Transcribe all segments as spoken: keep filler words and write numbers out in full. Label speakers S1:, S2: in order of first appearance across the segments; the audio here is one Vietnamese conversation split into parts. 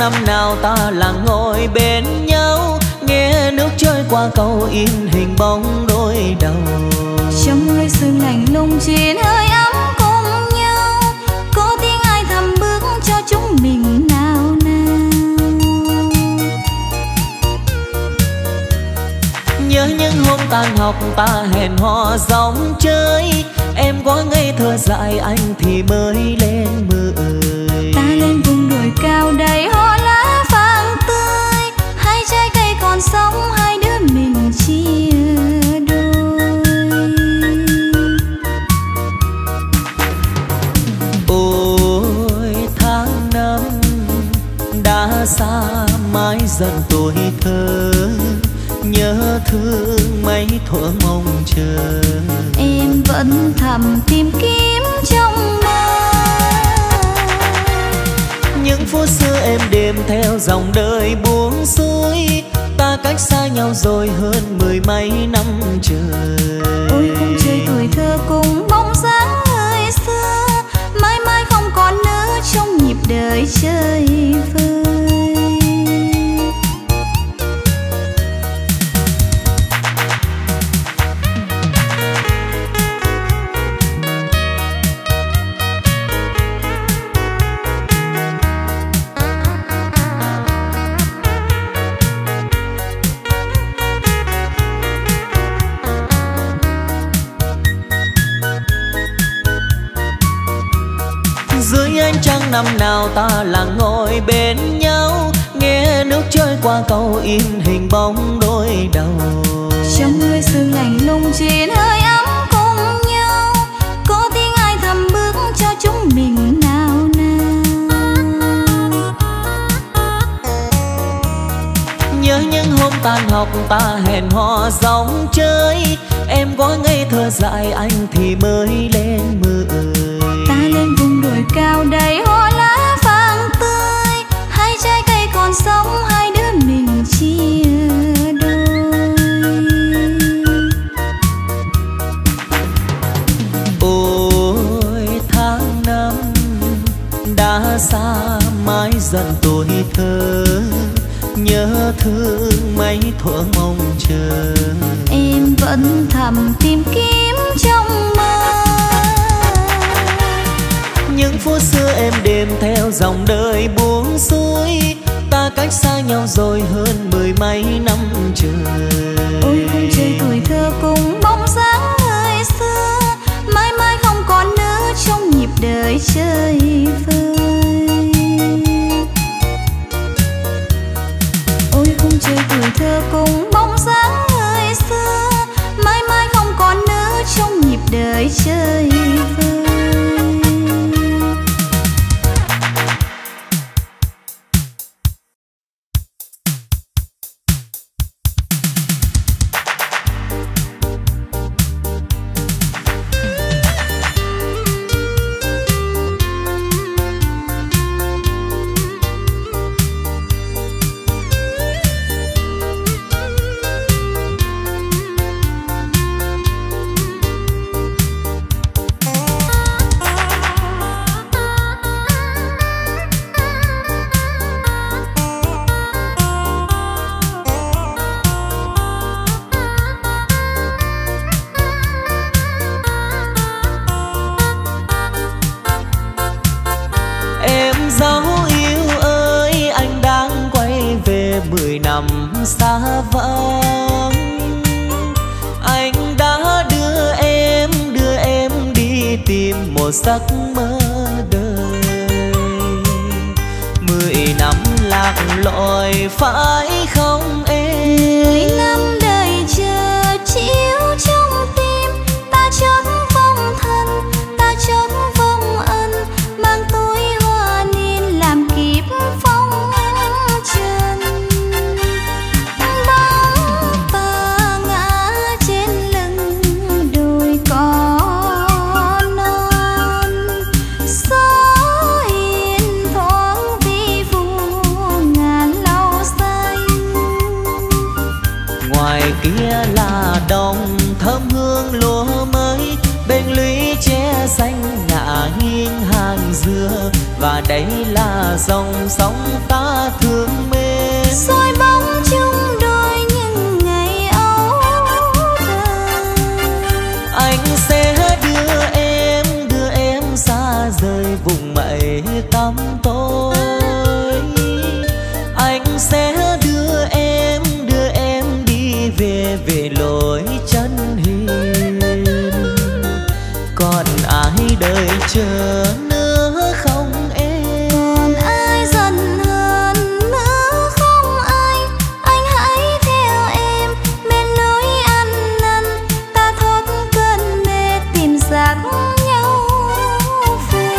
S1: năm nào ta lặng ngồi bên nhau, nghe nước trôi qua cầu in hình bóng đôi đầu.
S2: Trong hơi sương lạnh lùng trên hơi ấm cùng nhau, có tiếng ai thầm bước cho chúng mình nào nào.
S1: Nhớ những hôm tan học ta hẹn hò gióng chơi, em quá ngây thơ dại anh thì mới lên mười.
S2: Ta lên vùng đồi cao đầy hoa lá vàng tươi, hai trái cây còn sống hai đứa mình chia đôi.
S1: Ôi tháng năm đã xa mãi dần tuổi thơ, nhớ thương mấy thuở mong chờ.
S2: Em vẫn thầm tìm kiếm trong mơ
S1: những phút xưa êm đềm theo dòng đời buông xuôi, ta cách xa nhau rồi hơn mười mấy năm trời.
S2: Ôi khung trời tuổi thơ cùng bóng dáng người xưa, mãi mãi không còn nữa trong nhịp đời chơi vơi.
S1: Trăng năm nào ta lặng ngồi bên nhau, nghe nước trôi qua cầu in hình bóng đôi đầu.
S2: Trong hơi sương lạnh lùng trên hơi ấm cùng nhau, có tiếng ai thầm bước cho chúng mình nào nào.
S1: Nhớ những hôm tan học ta hẹn hò gióng chơi, em quá ngây thơ dại anh thì mới lên mười.
S2: Ta lên vùng đồi cao đầy hoa lá vàng tươi, hai trái cây còn sống hai đứa mình chia đôi.
S1: Ôi tháng năm đã xa mãi dần tuổi thơ, nhớ thương mấy thuở mong chờ.
S2: Em vẫn thầm tìm kiếm trong mơ
S1: những phút xưa êm đềm theo dòng đời buông xuôi, ta cách xa nhau rồi hơn mười mấy năm trời.
S2: Ôi khung trời tuổi thơ cùng bóng dáng người xưa, mãi mãi không còn nữa trong nhịp đời chơi vơi. Ôi khung trời tuổi thơ cùng bóng dáng người xưa, mãi mãi không còn nữa trong nhịp đời chơi vơi.
S1: Xa vắng anh đã đưa em đưa em đi tìm một giấc mơ đời. Mười năm lạc lối phải không em?
S2: Mười năm đời chờ chiếu trong tim, ta chót vong thân ta chót vong ân, mang túi hoa niên làm kiếp phong trần.
S1: Kia là đồng thơm hương lúa mới, bên lũy tre xanh ngả nghiêng hàng dừa và đây là dòng sông ta thương mến.
S2: Soi bóng chung đôi những ngày ấu thơ.
S1: Anh sẽ đưa em, đưa em xa rời vùng mây tăm tối. Anh sẽ đưa em, đưa em đi về về lối chân hiền. Còn ai đời chờ nữa không em?
S2: Còn ai giận hơn nữa không anh? Anh hãy theo em bên lối ăn năn, ta thoát cơn mê tìm dắt nhau về.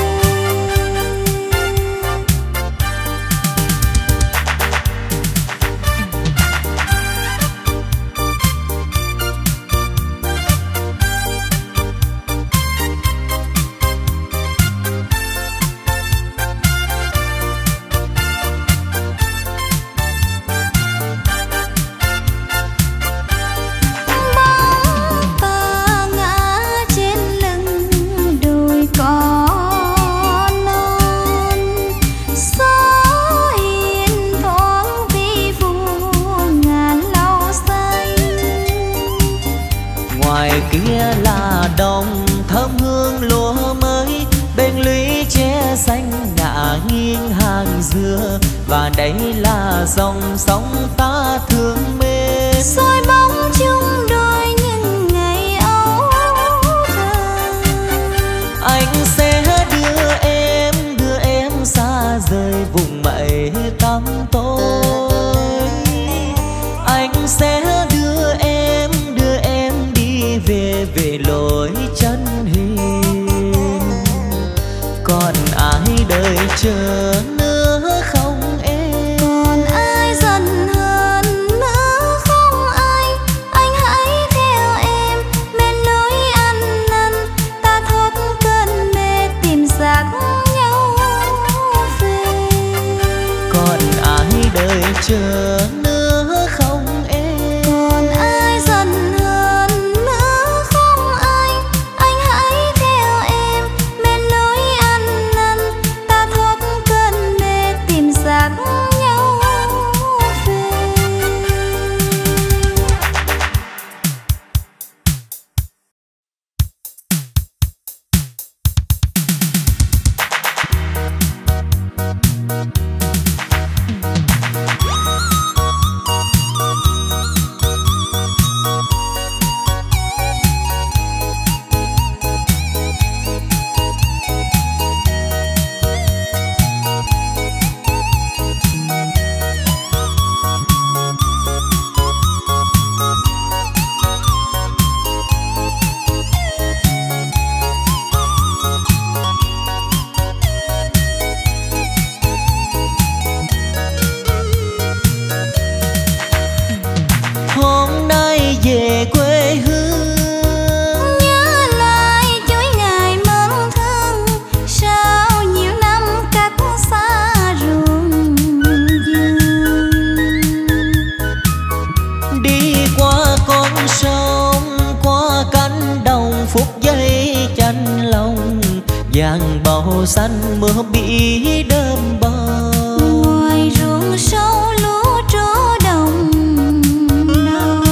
S1: Kia là đồng thơm hương lúa mới, bên lũy tre xanh ngả nghiêng hàng dừa, và đây là dòng sông ta thương mến.
S2: Soi bóng chung đôi những ngày ấu thơ.
S1: Anh sẽ đưa em, đưa em xa rời vùng mây tăm tối. Anh sẽ đưa em, đưa em đi về về lối chân hiền. Còn ai đời chờ nữa không em?
S2: Còn ai giận hơn nữa không anh? Anh hãy theo em bên lối ăn năn, ta thoát cơn mê tìm dắt nhau về.
S1: Còn ai đời chờ nữa không em?
S2: Còn ai giận hơn nữa không anh? Anh hãy theo em bên lối ăn năn, ta thoát cơn mê tìm dắt nhau về.
S1: Hôm nay về quê hương,
S2: Nhớ lại chuỗi ngày mến thương, sau nhiều năm cách xa ruộng vườn.
S1: đi qua con sông, qua cánh đồng, phút giây chạnh lòng, vàng bầu xanh mưa bị đơm bờ.
S2: Ngoài ruộng sâu lúa trổ đồng đồng.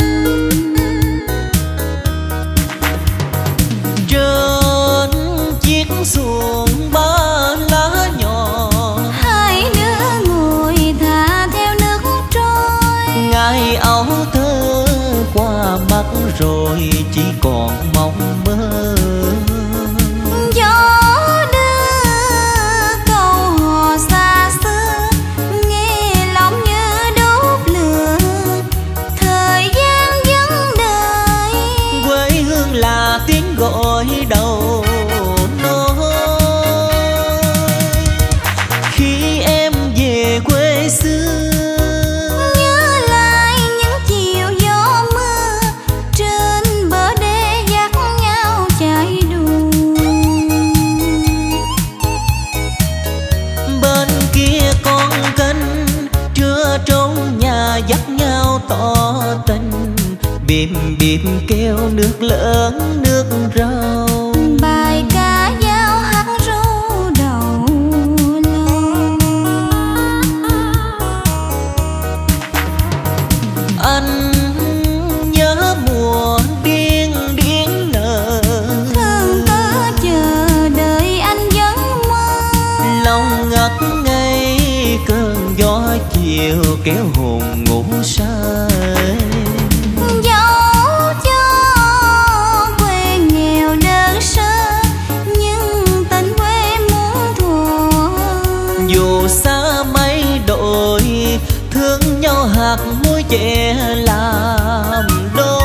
S1: Trên chiếc xuồng ba lá nhỏ,
S2: Hai đứa ngồi thả theo nước trôi.
S1: ngày áo thơ qua mắt rồi chỉ còn mong mơ.
S2: Gió đưa câu hò xa xưa, nghe lòng như đốt lửa. Thời gian vẫn đợi,
S1: Quê hương là tiếng gọi đầu nôi. Khi em về quê xưa,
S2: nhớ lại những chiều gió mưa, trên bờ đê dắt nhau chạy đùa.
S1: bên kia con kênh trưa trốn nhà dắt nhau tỏ tình, bìm bìm kêu nước lớn nước rau.
S2: Bài ca dao hát ru đầu
S1: chiều kéo hồn ngủ say.
S2: Dẫu cho quê nghèo đơn sơ nhưng tình quê muốn thuở.
S1: Dù xa mấy đổi thương nhau hạt muối chè làm đôi.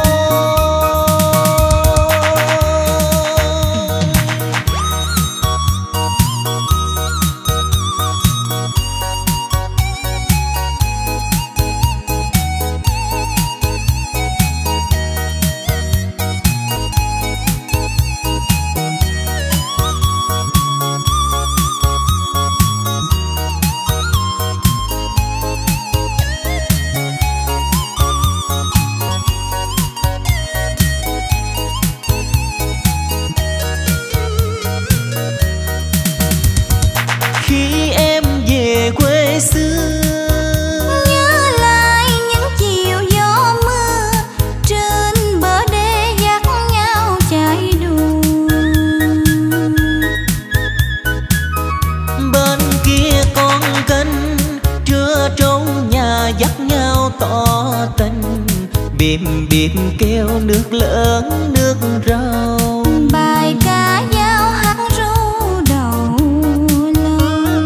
S1: Bìm bìm kêu nước lớn nước rau,
S2: bài ca dao hát ru đầu lâu.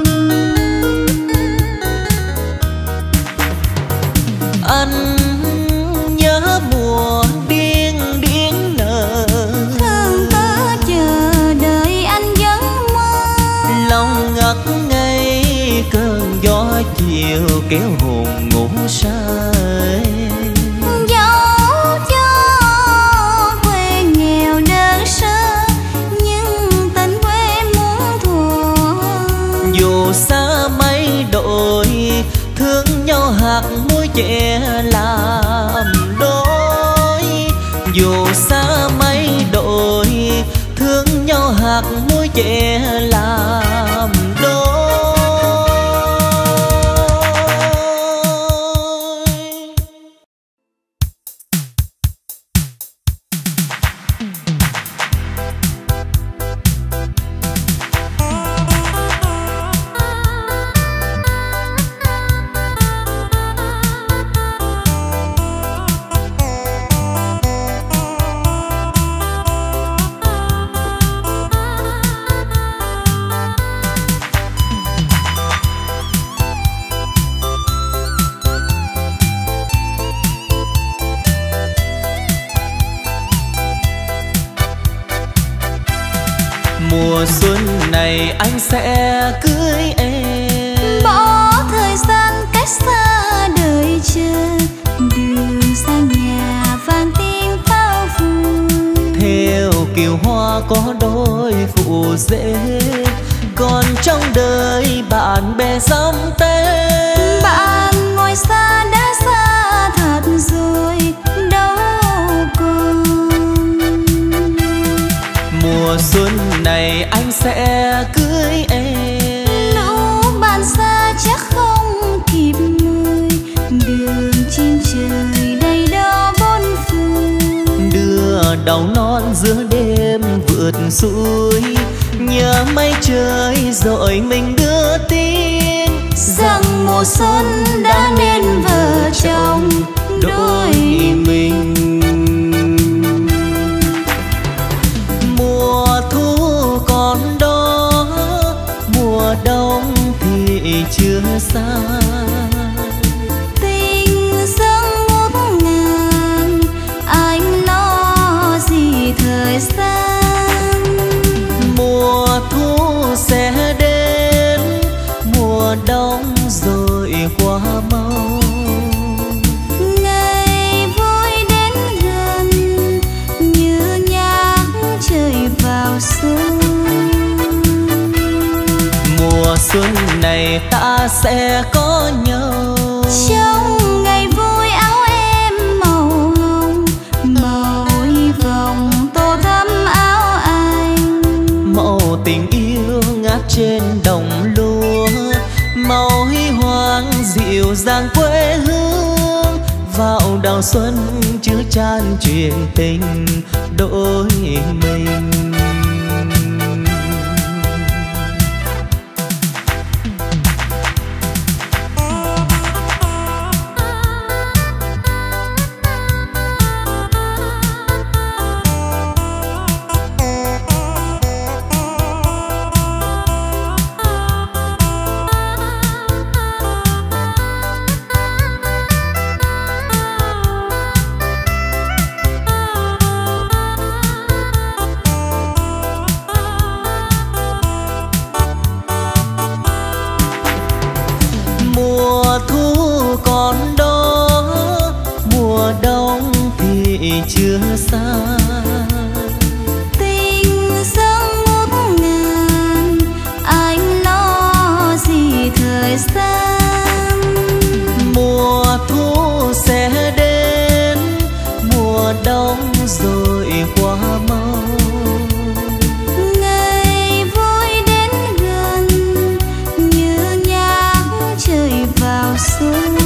S1: Anh nhớ mùa điên điên nở,
S2: thương tớ chờ đợi anh vẫn mơ.
S1: Lòng ngất ngây cơn gió chiều kéo hồn ngủ say. Dù xa mấy đổi thương nhau hạt muối chè làm đôi. Dù xa mấy đổi thương nhau hạt muối chè làm đôi. Mùa xuân này anh sẽ cưới em,
S2: bỏ thời gian cách xa đời chờ. Đường xa nhà vang tiếng pháo vui,
S1: theo kiều hoa có đôi phụ rể. Còn trong đời bạn bè sắm tên,
S2: bạn ngồi xa đã xa thật rồi đâu còn.
S1: Mùa xuân này anh sẽ cưới em,
S2: lúc bạn xa chắc không kịp mời. Đường trên trời đầy đó bốn phương,
S1: đưa đầu non giữa đêm vượt suối. Nhớ mây trời rồi mình đưa tin
S2: rằng mùa xuân đã nên vợ chồng đôi mình.
S1: Mùa thu còn đó, mùa đông thì chưa xa.
S2: Tình dâng ngút ngàn, anh lo gì thời gian.
S1: Mùa thu sẽ đến, mùa đông rồi qua mau.
S2: Ngày vui đến gần như nhạc trời vào xuân.
S1: Mùa xuân này ta sẽ có nhau,
S2: trong ngày vui áo em màu hồng, màu hy vọng tô thắm áo anh.
S1: màu tình yêu ngát trên đồng lúa, màu huy hoàng dịu dàng quê hương. Vào đầu xuân chứa chan chuyện tình đôi mình. chưa xa.
S2: Tình dâng ngút ngàn, anh lo gì thời gian.
S1: Mùa thu sẽ đến, mùa đông rồi qua mau.
S2: Ngày vui đến gần như nhạc trời vào xuân.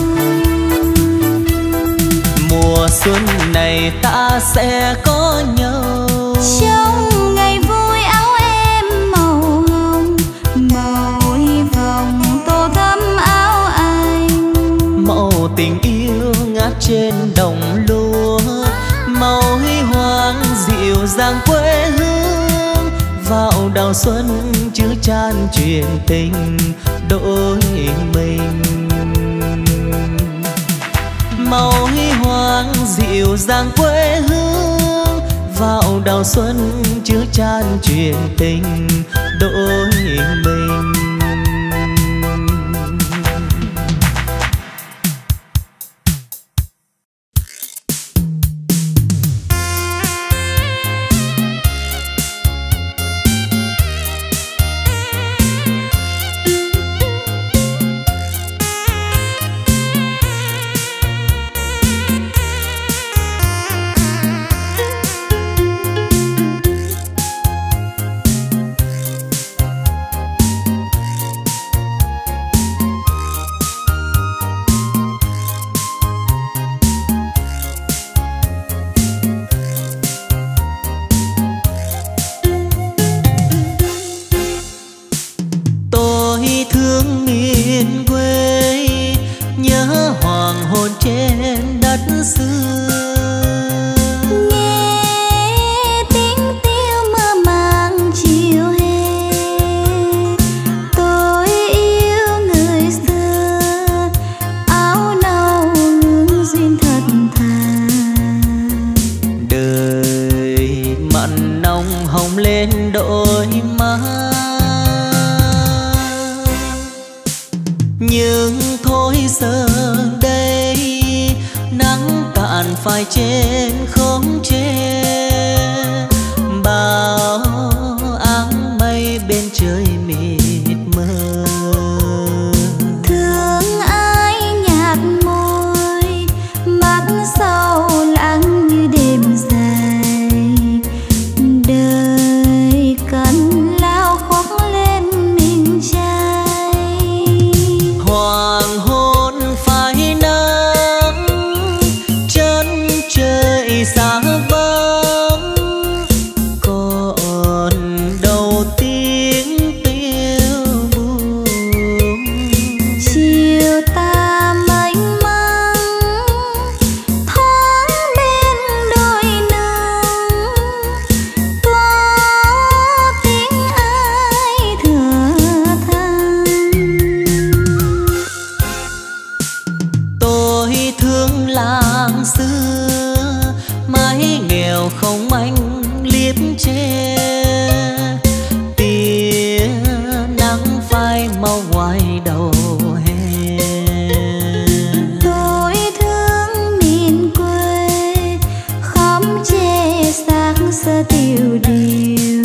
S1: Mùa xuân này ta sẽ có nhau,
S2: trong ngày vui áo em màu hồng, màu hy vọng tô thắm áo anh.
S1: màu tình yêu ngát trên đồng lúa, màu huy hoàng dịu dàng quê hương. Vào đầu xuân chứa chan chuyện tình đôi mình, màu huy hoàng dịu dàng quê hương. Vào đầu xuân chứa chan chuyện tình đôi mình. Phải trên không che bao áng mây bên trời mịt mờ.
S2: Thương ai nhạt môi, mắt sau lặng như đêm dài. Đời cần lao khoác lên mình trai.
S1: Hoàng hôn phai nắng, chân trời xa vắng, còn đâu tiếng tiêu buồn.
S2: Chiều ta mênh mang thoáng bên đôi nắng, có tiếng ai thở than.
S1: Tôi thương làng xưa, mái nghèo không anh liếp che. Tia nắng phai mau ngoài đầu hè.
S2: Tôi thương miền quê, khóm tre sáng sơ tiêu điều.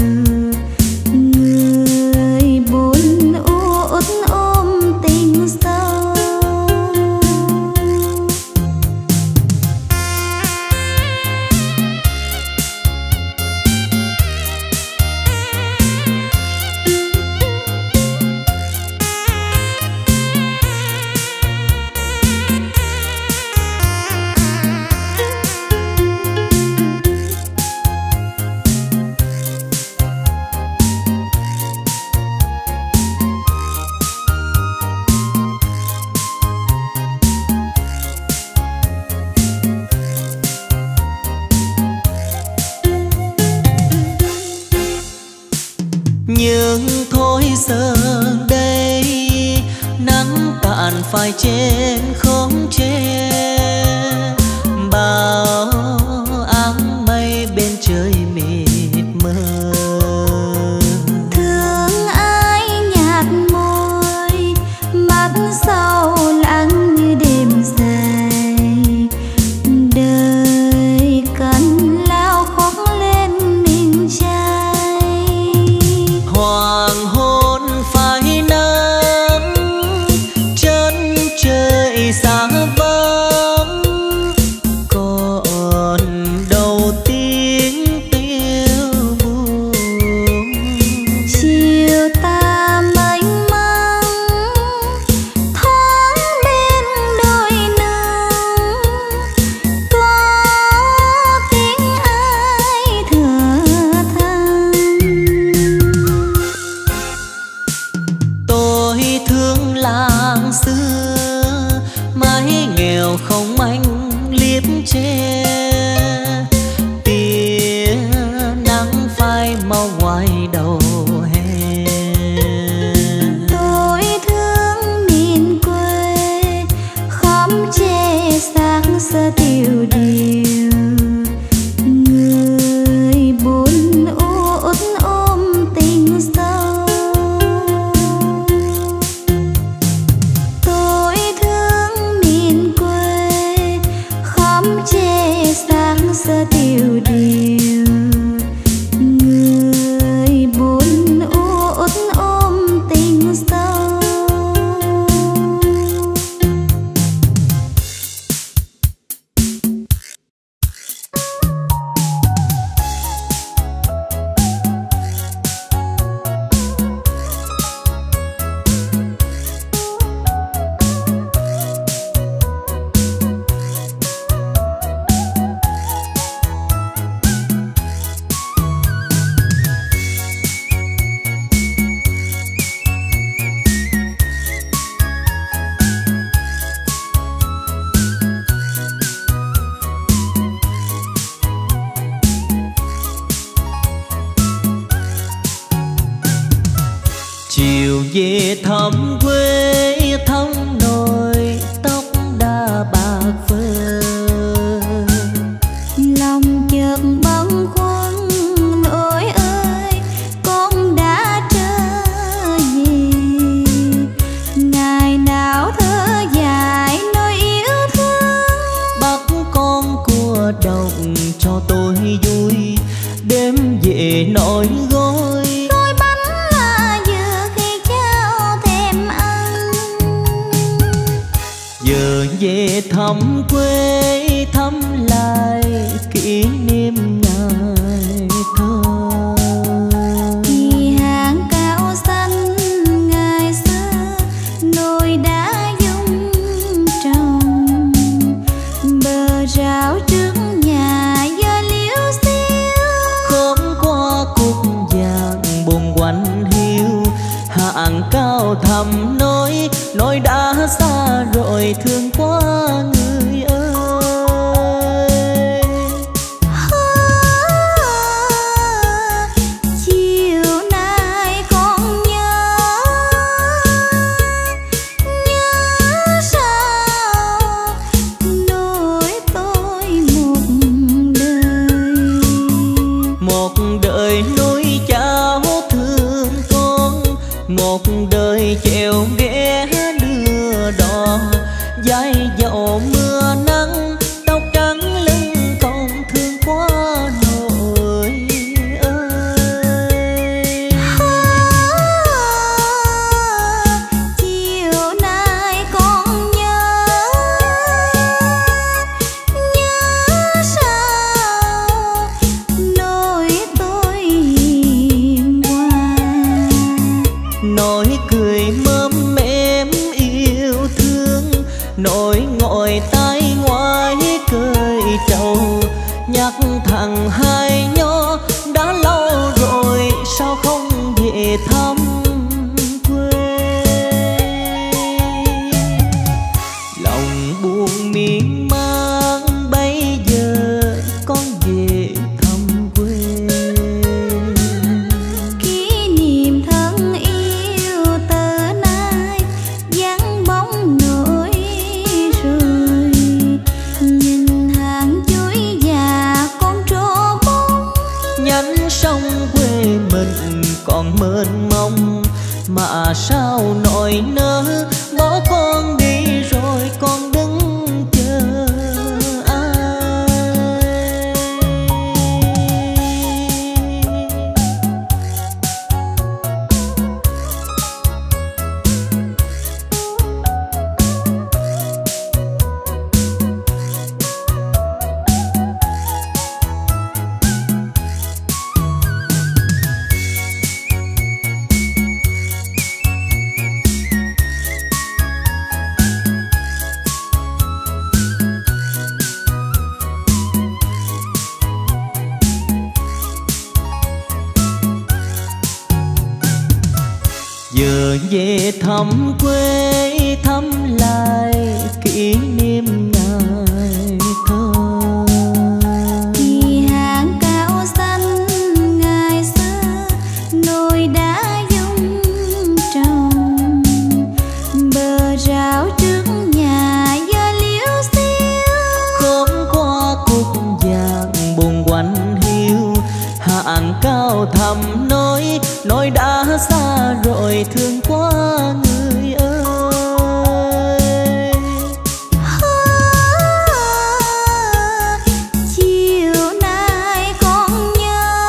S2: Người buồn uất ôm tình sâu.
S1: Nhưng thôi giờ đây nắng cạn phai trên không che. Bao áng mây bên trời mịt mờ.
S2: Thương ai nhạt môi, mắt sau lặng như đêm dài. Đời cần
S1: về thăm quê thăm lại kỷ niệm ngày thơ.
S2: Thì hàng cao xanh ngày xưa nồi đá dung trồng, bờ rào trước nhà giờ liễu xiêu.
S1: Khóm qua cúc vàng buồn quạnh hiu, hàng cao thầm nói nói đã xa rồi thương quá người ơi.
S2: À, chiều nay con nhớ nhớ sao nỗi tôi một đời,
S1: một đời nuôi cháu thương con, một đời chèo ghé đưa đò, vai dầu mưa nắng tóc trắng lưng còn thương quá nội ơi.
S2: À, chiều nay con nhớ nhớ sao nỗi tôi hiền hòa,
S1: nỗi cười mớm mém yêu thương, nỗi ngồi tay ngoái cười trầu, nhắc thằng hai nhó đã lâu rồi sao không về thăm quê. Lòng buồn miên man bây giờ con về thăm quê.
S2: kỷ niệm thân yêu tờ nay vắng bóng nỗi rồi, nhìn hàng chuối già con trổ bóng.
S1: Nhánh sông quê mình còn mênh mông, mà sao nỗi nỡ bỏ con đi rồi con đứng chờ ai. Giờ về thăm quê thăm lại kỷ niệm ngày thơ.
S2: Thì hàng cao xanh ngày xưa nồi đá dung trồng, bờ rào trước nhà giờ liễu xiêu.
S1: Khóm qua cúc vàng buồn quạnh hiu, hàng cao thầm nói nói đã xa rồi thương quá người ơi.
S2: À, chiều nay con nhớ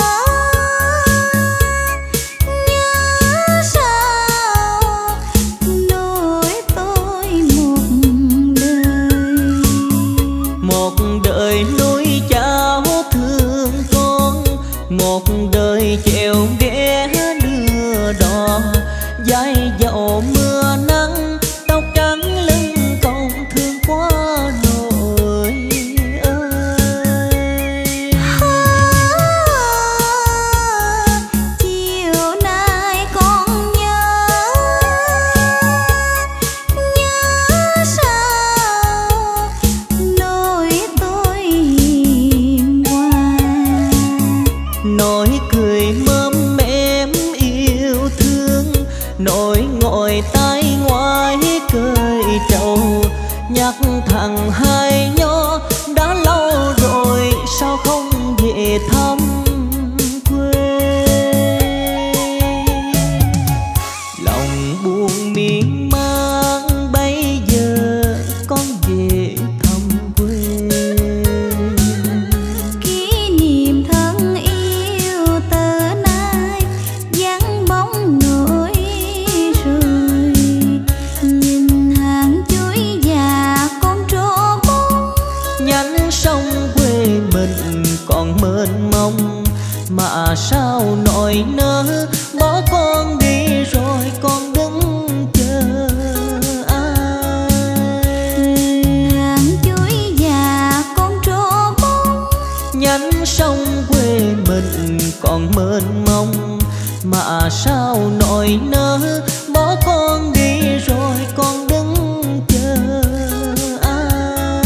S2: nhớ sao nỗi tôi một đời,
S1: Một đời nuôi cháu thương con, một đời chèo ghé đưa đò, vai dầu mưa nắng tóc trắng lưng còn thương quá nội ơi.
S2: À, chiều nay con nhớ nhớ sao nỗi tôi hiền hòa,
S1: Nỗi cười mớm mém yêu thương, nỗi ngồi tay ngoái cười trầu, nhắc thằng hai nhó đã lâu rồi sao không về thăm quê. Lòng buồn miên man bây giờ con về thăm quê.
S2: kỷ niệm thân yêu tờ nay vắng bóng nỗi rồi, nhìn hàng chuối già con
S1: mà sao nỗi nỡ bỏ con đi rồi con đứng chờ ai.
S2: Hàng chuối già con trổ bông,
S1: nhánh sông quê mình còn mênh mông, mà sao nỗi nỡ bỏ con đi rồi con đứng chờ ai.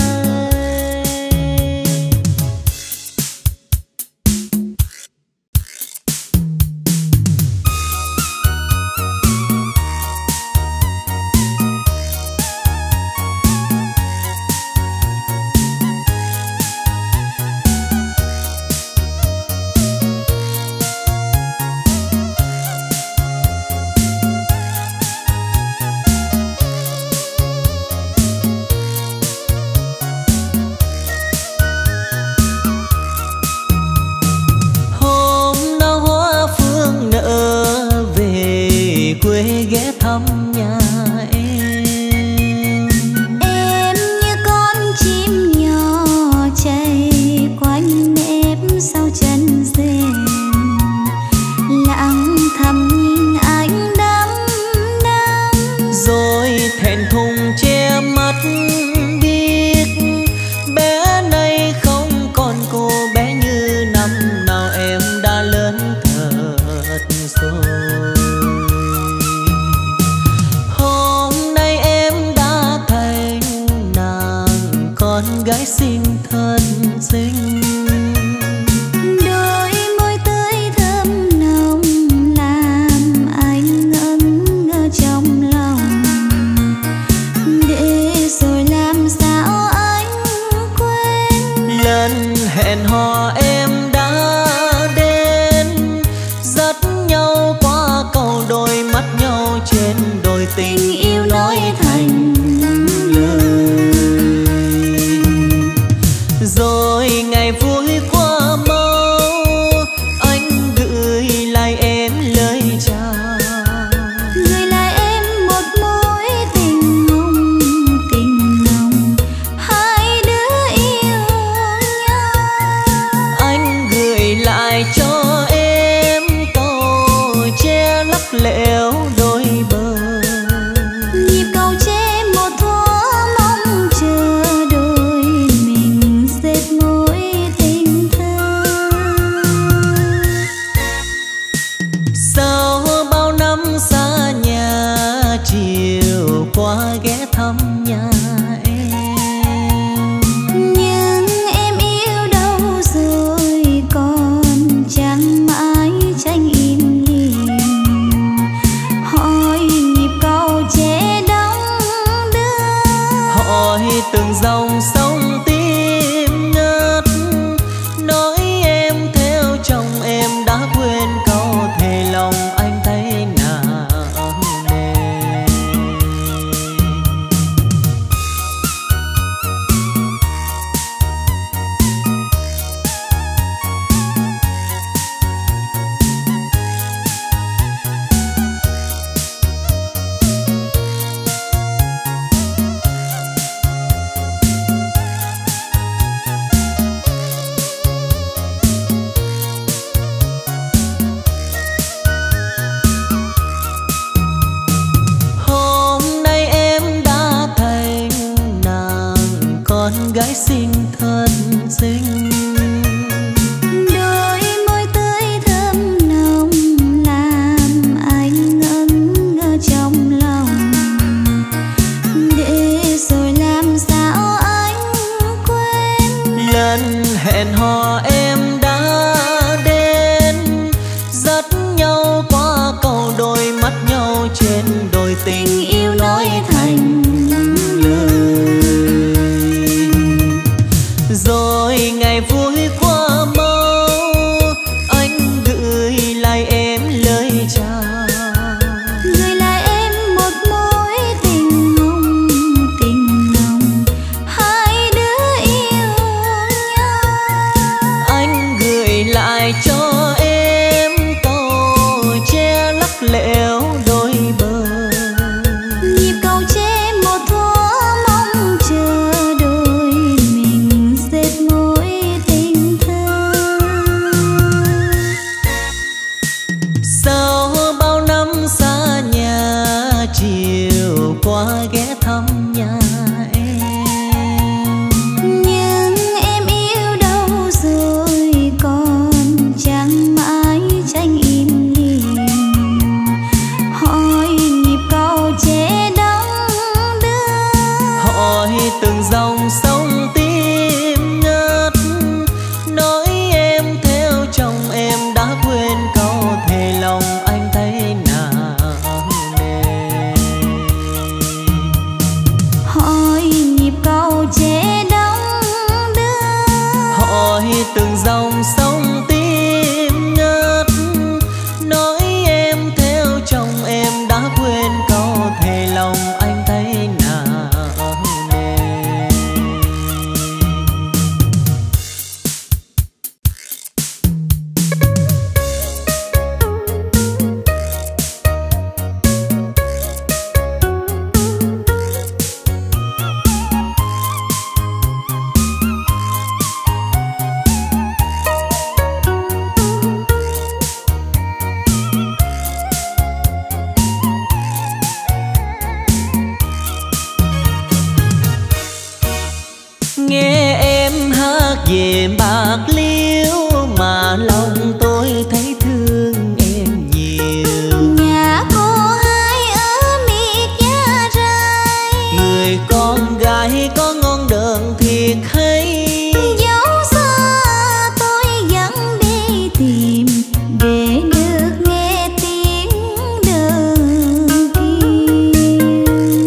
S1: Ghé thăm nhà em,
S2: em như con chim nhỏ chạy quanh nếp sau chân rèm, lặng thầm nhìn anh đắm đắm,
S1: rồi thẹn thùng che mắt biết bé này không còn cô bé như năm nào em đã lớn thật rồi. Con gái xinh thật xinh,
S2: đôi môi tươi thơm nồng làm anh ngẩn ngơ trong lòng. Để rồi làm sao anh quên
S1: lần hẹn hò em đã đến, dắt nhau qua cầu đôi mắt nhau trên đồi tình yêu nói thành lời. Rồi ngày vui qua mau, anh gửi lại em lời chào,
S2: gửi lại em một mối tình nồng tình nồng, hai đứa yêu nhau.
S1: Anh gửi lại cho em câu che lắc lẻo đôi bờ,
S2: nhịp cầu che một thoáng mong chờ đôi mình dệt mối tình thơ.
S1: Sau bao năm xa nhà, chiều qua ghé thăm nhà em,
S2: Nhưng em yêu đâu rồi còn chẳng mãi tranh im lìm, hỏi nhịp cầu che đong đưa,
S1: hỏi từng dòng sông tim ngất, nói em theo chồng em đã quên câu thề lòng anh thấy nặng nề. Con gái xinh thật xinh,
S2: đôi môi tươi thơm nồng làm anh ngẩn ngơ trong lòng. Để rồi làm sao anh quên
S1: lần hẹn hò em đã đến, dắt nhau qua cầu đôi mắt nhau trên đồi tình yêu nói thành lời. Rồi ngày vui từng dòng sông tim ngất. Nói em theo chồng em đã quên câu thề lòng anh thấy nặng nề.
S2: Hỏi nhịp cầu che đông đưa,
S1: hỏi từng dòng sông tim ngất. Nói em theo chồng em đã quên câu thề lòng anh thấy nặng nề. Nghe em hát về Bạc Liêu mà lòng tôi thấy thương em nhiều.
S2: Nhà cô hai ở miệt Gia Rai,
S1: Người con gái có ngon đờn thiệt hay.
S2: dẫu xa tôi vẫn đi tìm để được nghe tiếng đơn kia.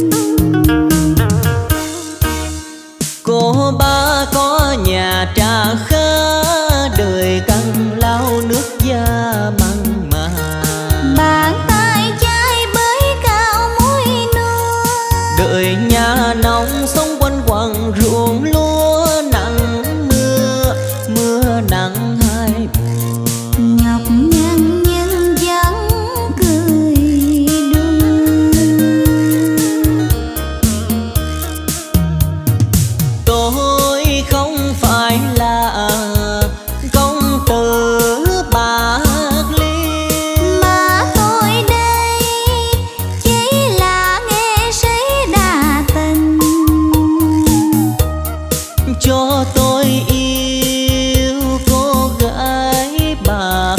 S1: Cô ba có nhà trà khá, đời cằn lao nước da mặn mà.
S2: Bàn tay chai bới cao muối nua,
S1: Đời nhà nông sống quanh quần ruộng lúa. Nắng mưa, mưa nắng hai mùa.
S2: nhọc nhằn nhưng vẫn cười đùa.
S1: Tôi không phải là công tử Bạc Liêu,
S2: Mà tôi đây chỉ là nghệ sĩ đa tình,
S1: cho tôi yêu cô gái Bạc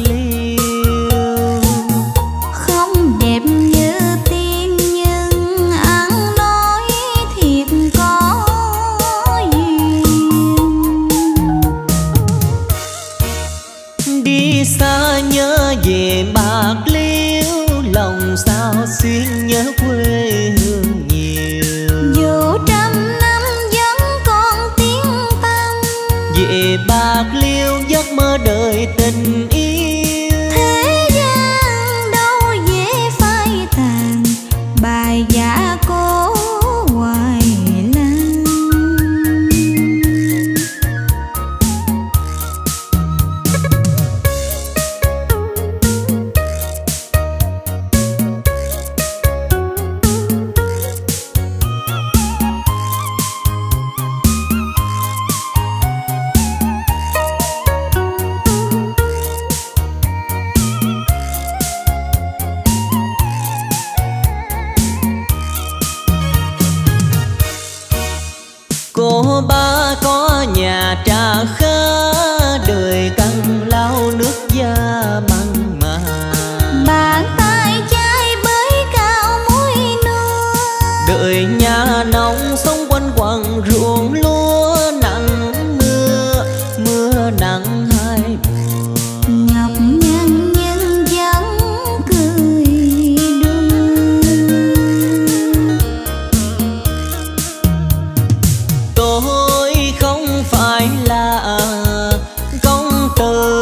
S1: Liêu.
S2: không đẹp như tiên nhưng ăn nói thiệt có duyên.
S1: Đi xa nhớ về Bạc Liêu, lòng sao xuyên nhớ quê hương nhiều.
S2: Dù trăm năm vẫn còn tiếng tăm,
S1: Về Bạc Liêu giấc mơ đời tình yêu.
S2: thế gian đâu dễ phai tàn, bài giả cố hoài lan.
S1: Cô ba có nhà trà khá, đời cằn lao nước da mặn mà.
S2: Bàn tay chai bới cao muối nua,
S1: Đời nhà nông sống quanh quần ruộng lúa. Nắng mưa, mưa nắng hai mùa.
S2: nhọc nhằn nhưng vẫn cười đùa.
S1: Tôi không phải là công tử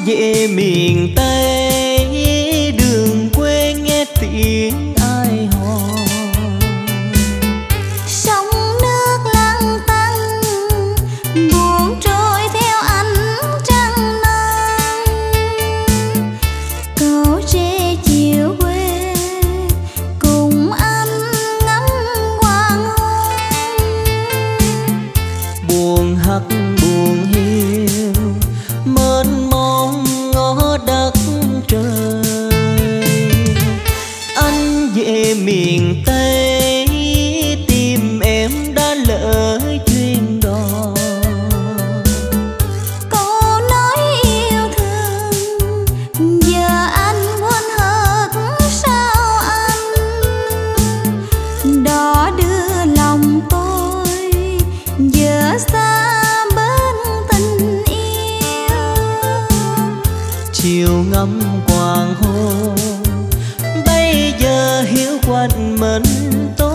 S1: về miền Tây, đường quê nghe tiếng ai hò.
S2: Sông nước lăn tăn buồn trôi theo ánh trăng non. Cầu tre chiều quê cùng anh ngắm hoàng hôn.
S1: Buồn hắt buồn hiu mênh mông ngõ đất trời. Anh về miền Tây tìm em đã lỡ duyên đò.
S2: Câu nói yêu thương giờ anh quên hết sao anh. Đó đưa lòng tôi giờ xa bên tình yêu.
S1: Chiều ngắm hoàng hôn bây giờ hiu quạnh mình tôi.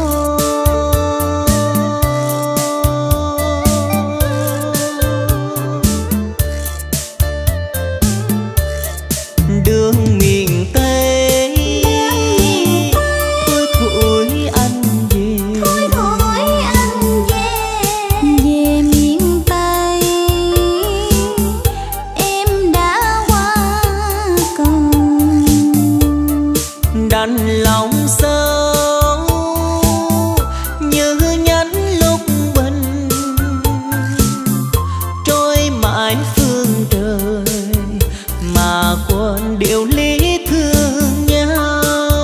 S1: Đường miền Tây thôi thôi anh về.
S2: Thôi thôi anh về. Về miền Tây em đã qua cầu.
S1: Đành lòng sâu như nhánh lúc bình trôi mãi phương trời mà quên điều lý thương nhau.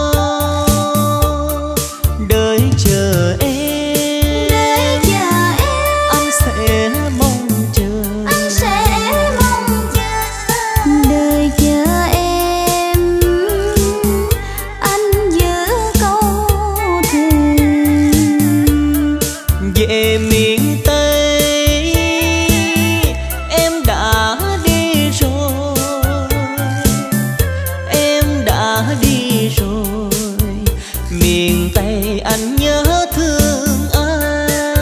S1: Đợi chờ em,
S2: Để chờ em
S1: anh sẽ mong chờ.
S2: anh sẽ mong chờ. Đợi chờ em anh giữ câu thề.
S1: Về miền Tây em đã đi rồi, em đã đi rồi. Miền Tây anh nhớ thương ai.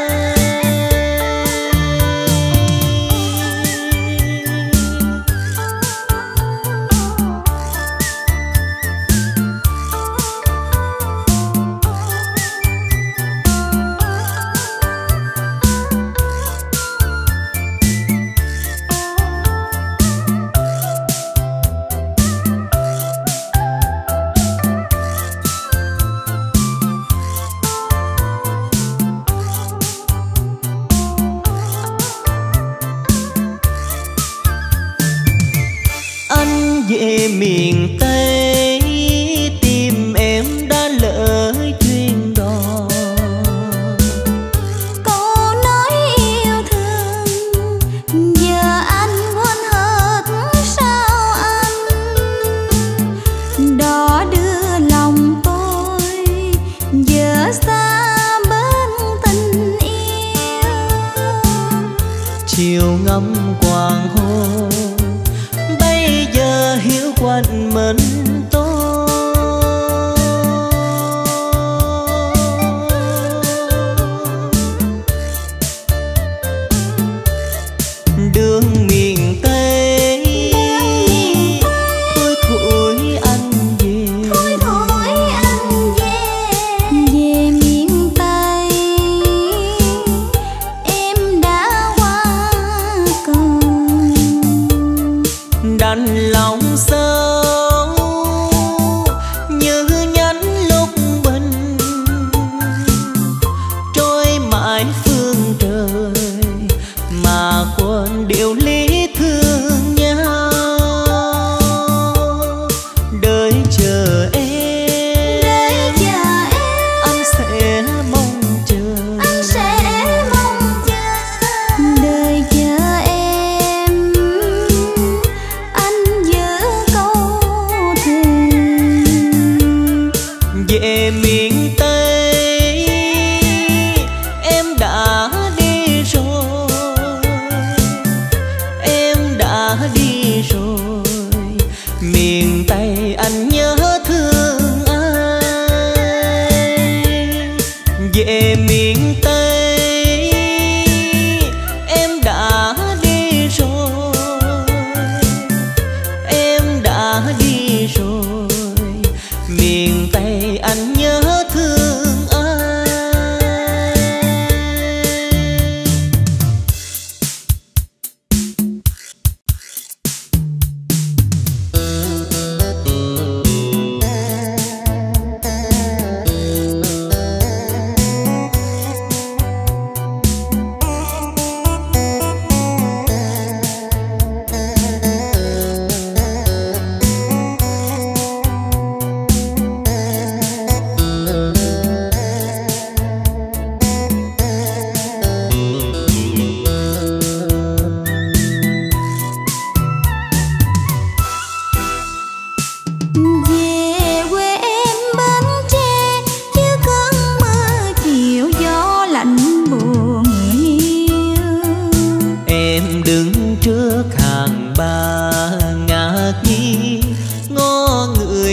S1: Anh về miền Tây tìm em đã lỡ duyên đò.
S2: Câu nói yêu thương giờ anh quên hết sao anh. Đó đưa lòng tôi giờ xa bên tình yêu.
S1: Chiều ngắm hoàng hôn bây giờ hiu quạnh mình tôi. Đường miền Tây thôi thôi anh về.
S2: Thôi thôi anh về. Về miền Tây em đã qua cầu.
S1: Đành lòng sâu như nhánh lúc bình trôi mãi phương trời mà quên điều lý thương nhau. Đợi chờ em,
S2: Để chờ em
S1: anh sẽ mong chờ.
S2: anh sẽ mong chờ. Đợi chờ em anh giữ câu thề.
S1: Về miền Tây em đã đi rồi, em đã đi rồi. Miền Tây anh nhớ thương ai. Về miền Tây em đã đi rồi,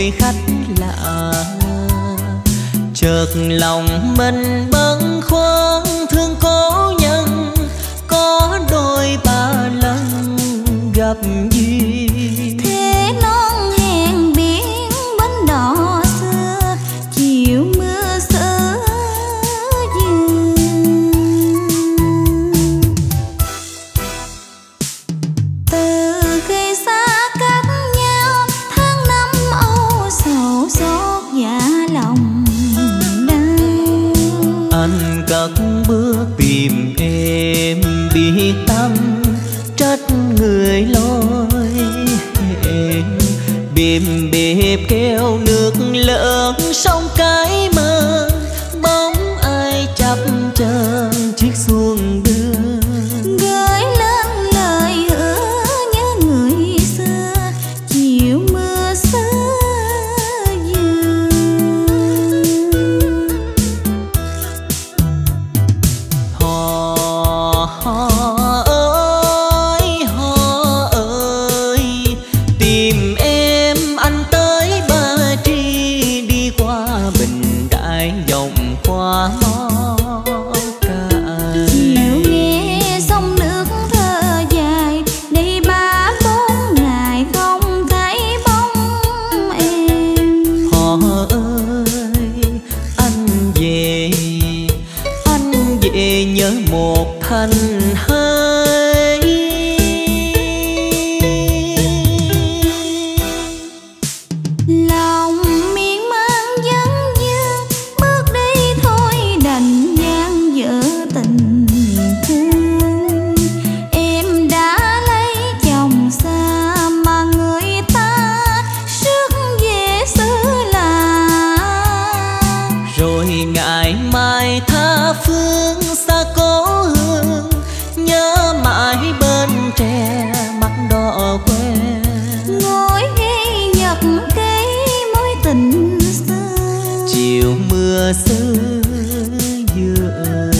S1: khách lạ. Chợt lòng mình bâng khuâng thương cố nhân, có đôi ba lần gặp duyên.
S2: Thế non hẹn biển bến đò xưa, chiều mưa xứ dường. Từ khi xa cách nhau, tháng năm âu sầu xót dạ lòng đau.
S1: Anh cất bước tìm em biết tâm, trách người lối hẹn. Bìm bịp kêu nước lớn sông cái mơ, bóng ai chập chờn chiếc xuồng đưa.
S2: Gửi lên lời hứa nhớ người xưa, chiều mưa xứ dường.
S1: Hò hò ơi hò ơi, tìm em anh tới Ba Tri, đi qua Bình Đại vòng qua Mó Cày.
S2: Chiều nghe sông nước thơ dài, đi ba bốn ngày không thấy bóng em.
S1: Hò ơi anh về, anh về nhớ một thanh hai.
S2: Lòng miên man vấn vương, bước đi thôi đành gian dở tình thương. Em đã lấy chồng xa mà người ta rước về xứ lạ.
S1: Rồi ngày mai tha phương xa cố hương, nhớ mãi bên tre mắt đỏ que.
S2: Ngồi ghi nhật ký mối tình xưa,
S1: Chiều mưa xứ dừa.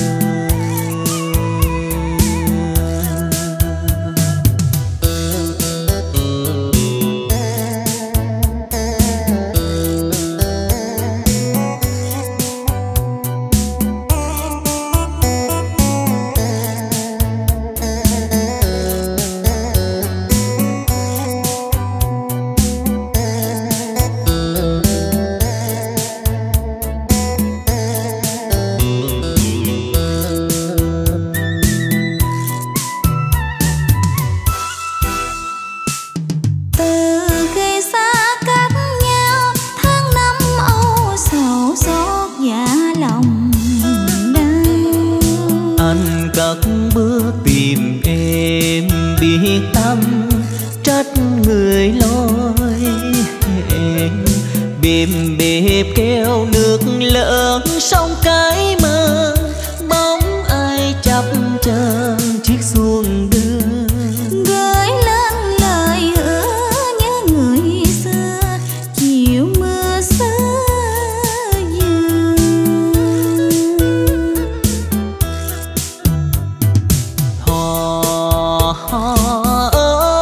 S2: từ khi xa cách nhau, tháng năm âu sầu xót dạ lòng đau.
S1: Anh cất bước tìm em biết tâm, trách người lối hẹn. Bìm bịp kêu nước lớn sông cái mơ, bóng ai chập chờn chiếc xuồng đưa.
S2: Gửi lên lời hứa nhớ người xưa, chiều mưa xứ dường.
S1: Hò hò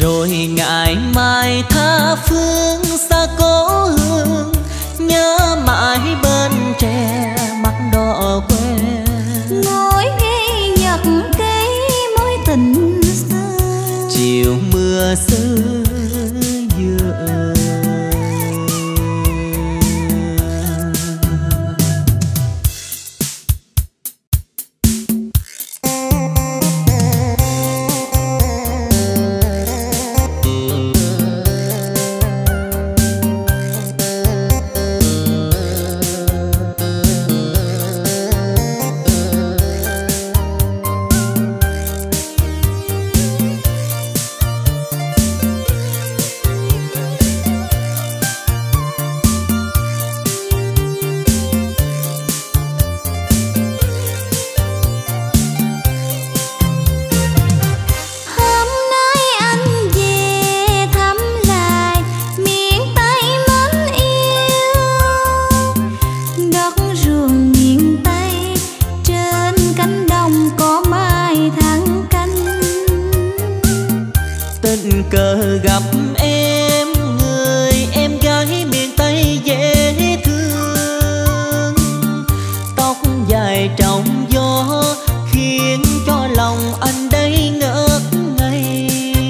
S1: rồi ngày mai tha phương xa cố hương, nhớ mãi bên tre mắt đỏ quê.
S2: Ngồi ghi nhật ký mối tình xưa,
S1: chiều mưa xưa dừa. Cờ gặp em, người em gái miền Tây dễ thương, tóc dài trong gió khiến cho lòng anh đây ngất ngây.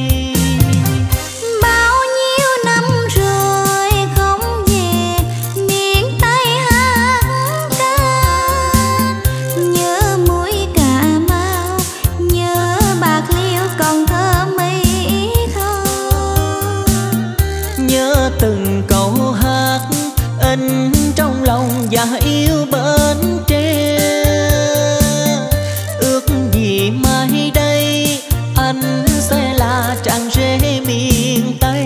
S2: Bao nhiêu năm rồi không về miền Tây hát ca, nhớ mũi Cà Mau, nhớ Bạc Liêu còn thơ mây.
S1: Nhớ từng câu hát in trong lòng và yêu bên tre. Ước gì mai đây anh sẽ là chàng rể miền Tây.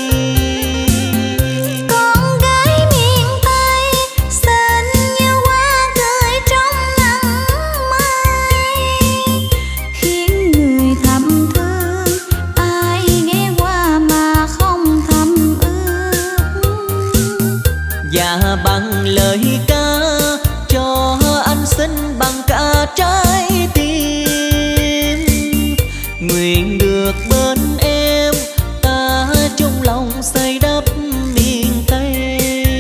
S2: Con gái miền Tây xinh như hoa cười trong nắng mai, khiến người thầm thương ai ghé qua mà không thầm ước.
S1: Và bằng lời ca cho anh xin bằng cả trái tim, nguyện được bên em ta chung lòng xây đắp miền Tây.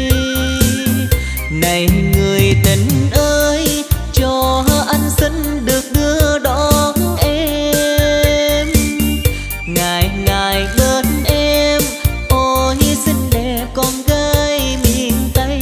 S1: Này người tình ơi, cho anh xin được đưa đón em, ngày ngày bên em. Ôi xinh đẹp con gái miền Tây.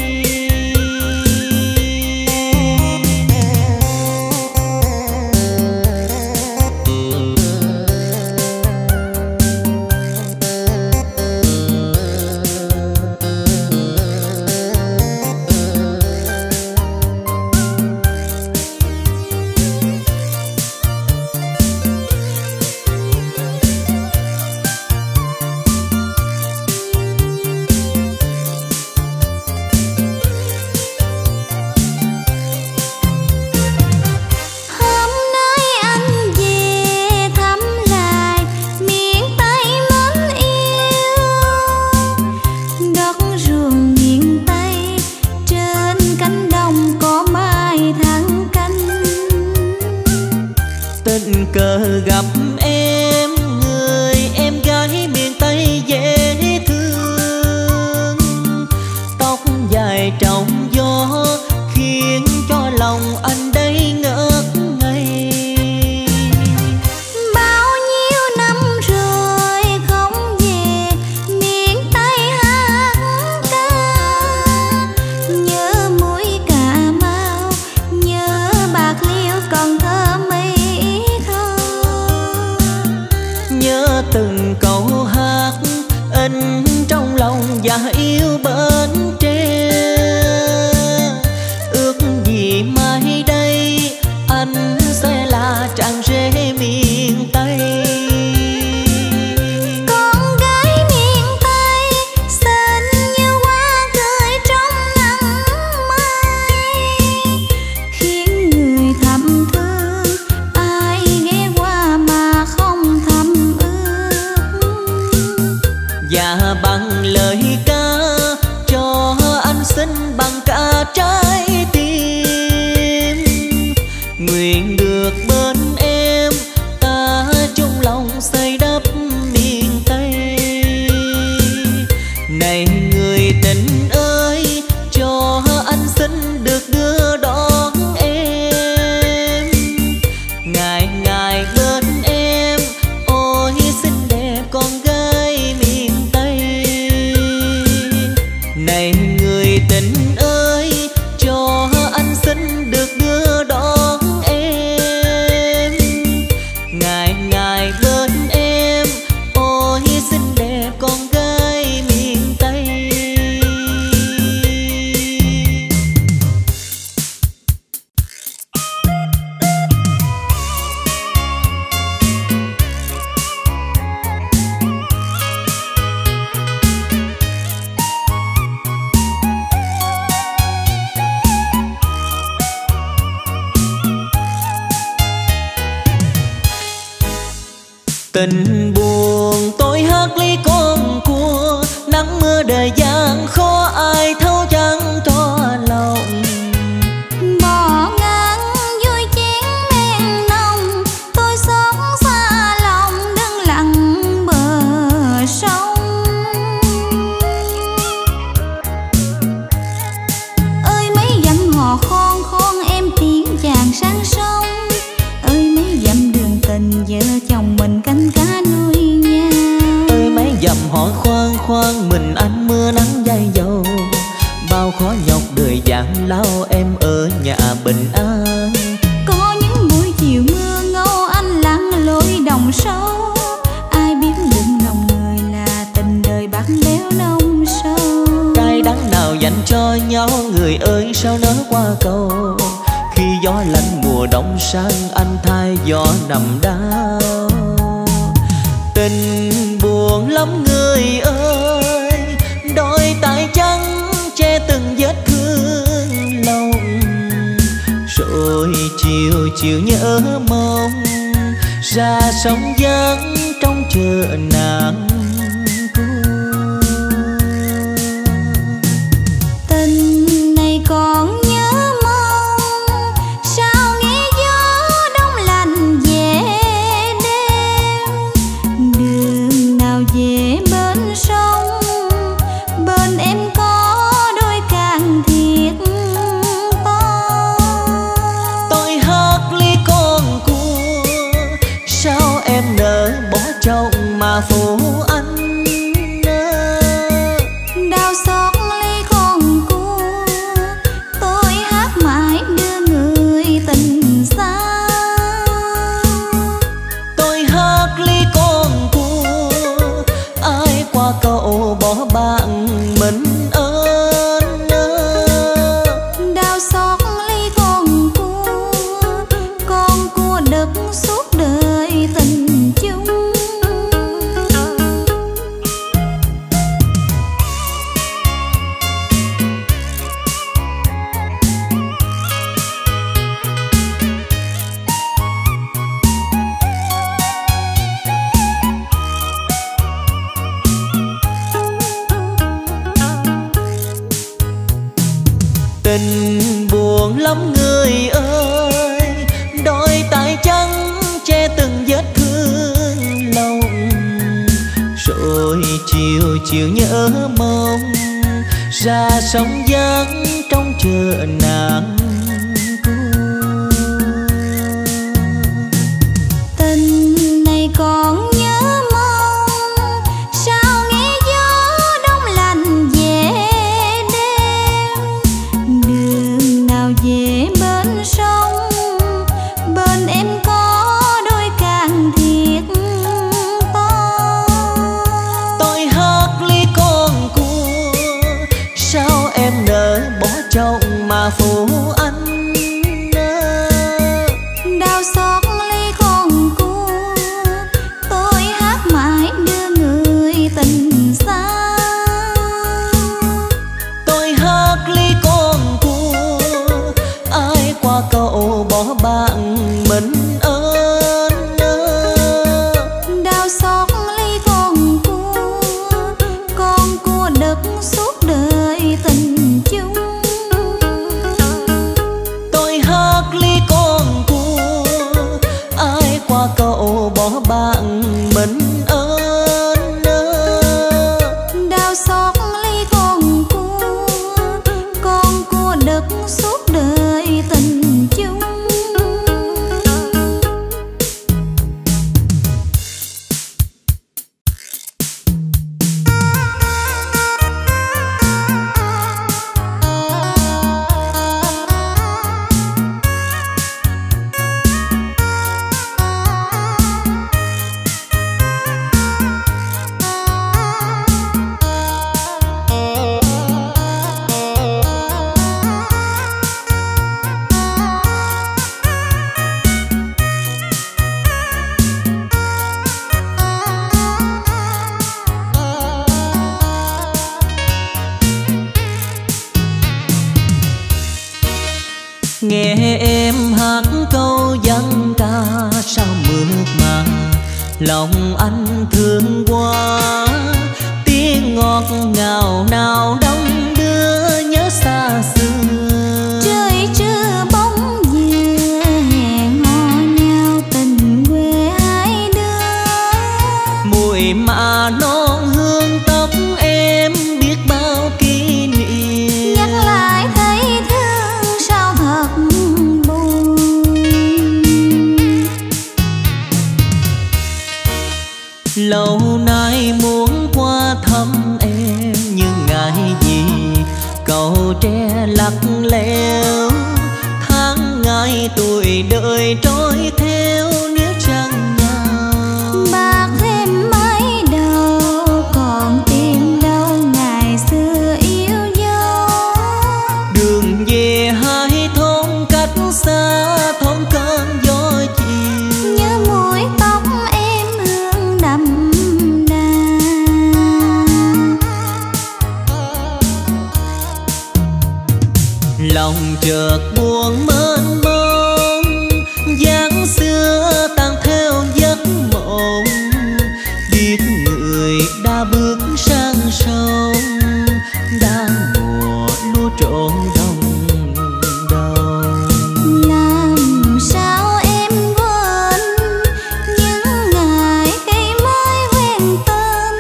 S1: Tình cờ gặp em, người em gái miền Tây dễ thương, tóc dài trong gió khiến cho lòng anh đây ngất ngây.
S2: Bao nhiêu năm rồi không về miền Tây hát ca, nhớ mũi Cà Mau, nhớ Bạc Liêu còn thơ mây.
S1: Nhớ từng câu hát in trong lòng và yêu bên tre. Ước gì mai đây anh sẽ là chàng rể miền Tây.
S2: Con gái miền Tây xinh như hoa cười trong nắng mai, khiến người thầm thương ai ghé qua mà không thầm ước.
S1: Và bằng lời ca cho hỏi khoan khoan mình anh mưa nắng dây dầu. Bao khó nhọc đời gian lao em ở nhà bình an.
S2: Có những buổi chiều mưa ngâu anh lặn lội đồng sâu. Ai biết đừng lòng người là tình đời bạc béo nông sâu.
S1: Cay đắng nào dành cho nhau người ơi sao nỡ qua cầu. Khi gió lạnh mùa đông sang anh thay gió nằm đau. Tình buồn lắm người ơi, đôi tay trắng che từng vết thương lòng. Rồi chiều chiều nhớ mong ra sóng vắng trong chợ nàng.
S2: Tình này còn nhớ mong sao nghe gió đông lạnh về đêm. Đường nào về bên sông, bên em có đôi càng thiệt to.
S1: Tôi hát ly con cua, sao em nỡ bỏ chồng mà phụ anh.
S2: Đau xót ly con cua, tôi hát mãi đưa người tình xa.
S1: Tôi hát ly con cua, ai qua cầu bỏ bạn mình ơn.
S2: Đau xót ly con cua, con cua đực suốt đời tình chung.
S1: Tình buồn lắm người ơi, đôi tay trắng che từng vết thương lòng. Rồi chiều chiều nhớ mong ra sóng vắng trong chợ nàng.
S2: Tình này còn nhớ mong sao nghe gió đông lạnh về đêm. Đường nào về bên sông, bên em có đôi càng thiệt to.
S1: Tôi hát ly con cua, sao em nỡ bỏ chồng mà phụ anh.
S2: Đau xót ly con cua, tôi hát mãi đưa người tình xa.
S1: Tôi hát ly con cua, ai qua cầu bỏ bạn mình ơn.
S2: Đau xót ly con cua, con cua đực suốt đời tình chung.
S1: Tôi hát ly con cua, ai qua cầu bỏ bạn mình ơn.
S2: Đau xót ly con cua, con cua đực suốt đời tình chung.
S1: Nghe em hát câu dân ca sao mượt mà, lòng anh thương quá. Tiếng ngọt ngào nào đông đưa nhớ xa xưa.
S2: Trời trưa bóng dừa hẹn hò nhau tình quê hai đứa.
S1: Mùi mà non hương tóc em biết bao kỷ niệm.
S2: Nhắc lại thấy thương sao thật buồn.
S1: Lâu nay muốn qua qua thăm em nhưng ngại gì cầu tre lắc lẻo. Tháng ngày tuổi đời trôi theo nếu chẳng nhau.
S2: Bạc thêm mấy đầu còn tìm đâu ngày xưa yêu dấu.
S1: Đường về hai thôn cách xa thôn cơn gió chiều.
S2: Nhớ mùi tóc em hương đậm đà.
S1: Lòng chợt buồn mênh mông, dáng xưa tan theo giấc mộng. Biết người đã bước sang sông, đang mùa lúa trộn đồng đầu.
S2: Làm sao em quên những ngày khi mới quen tên.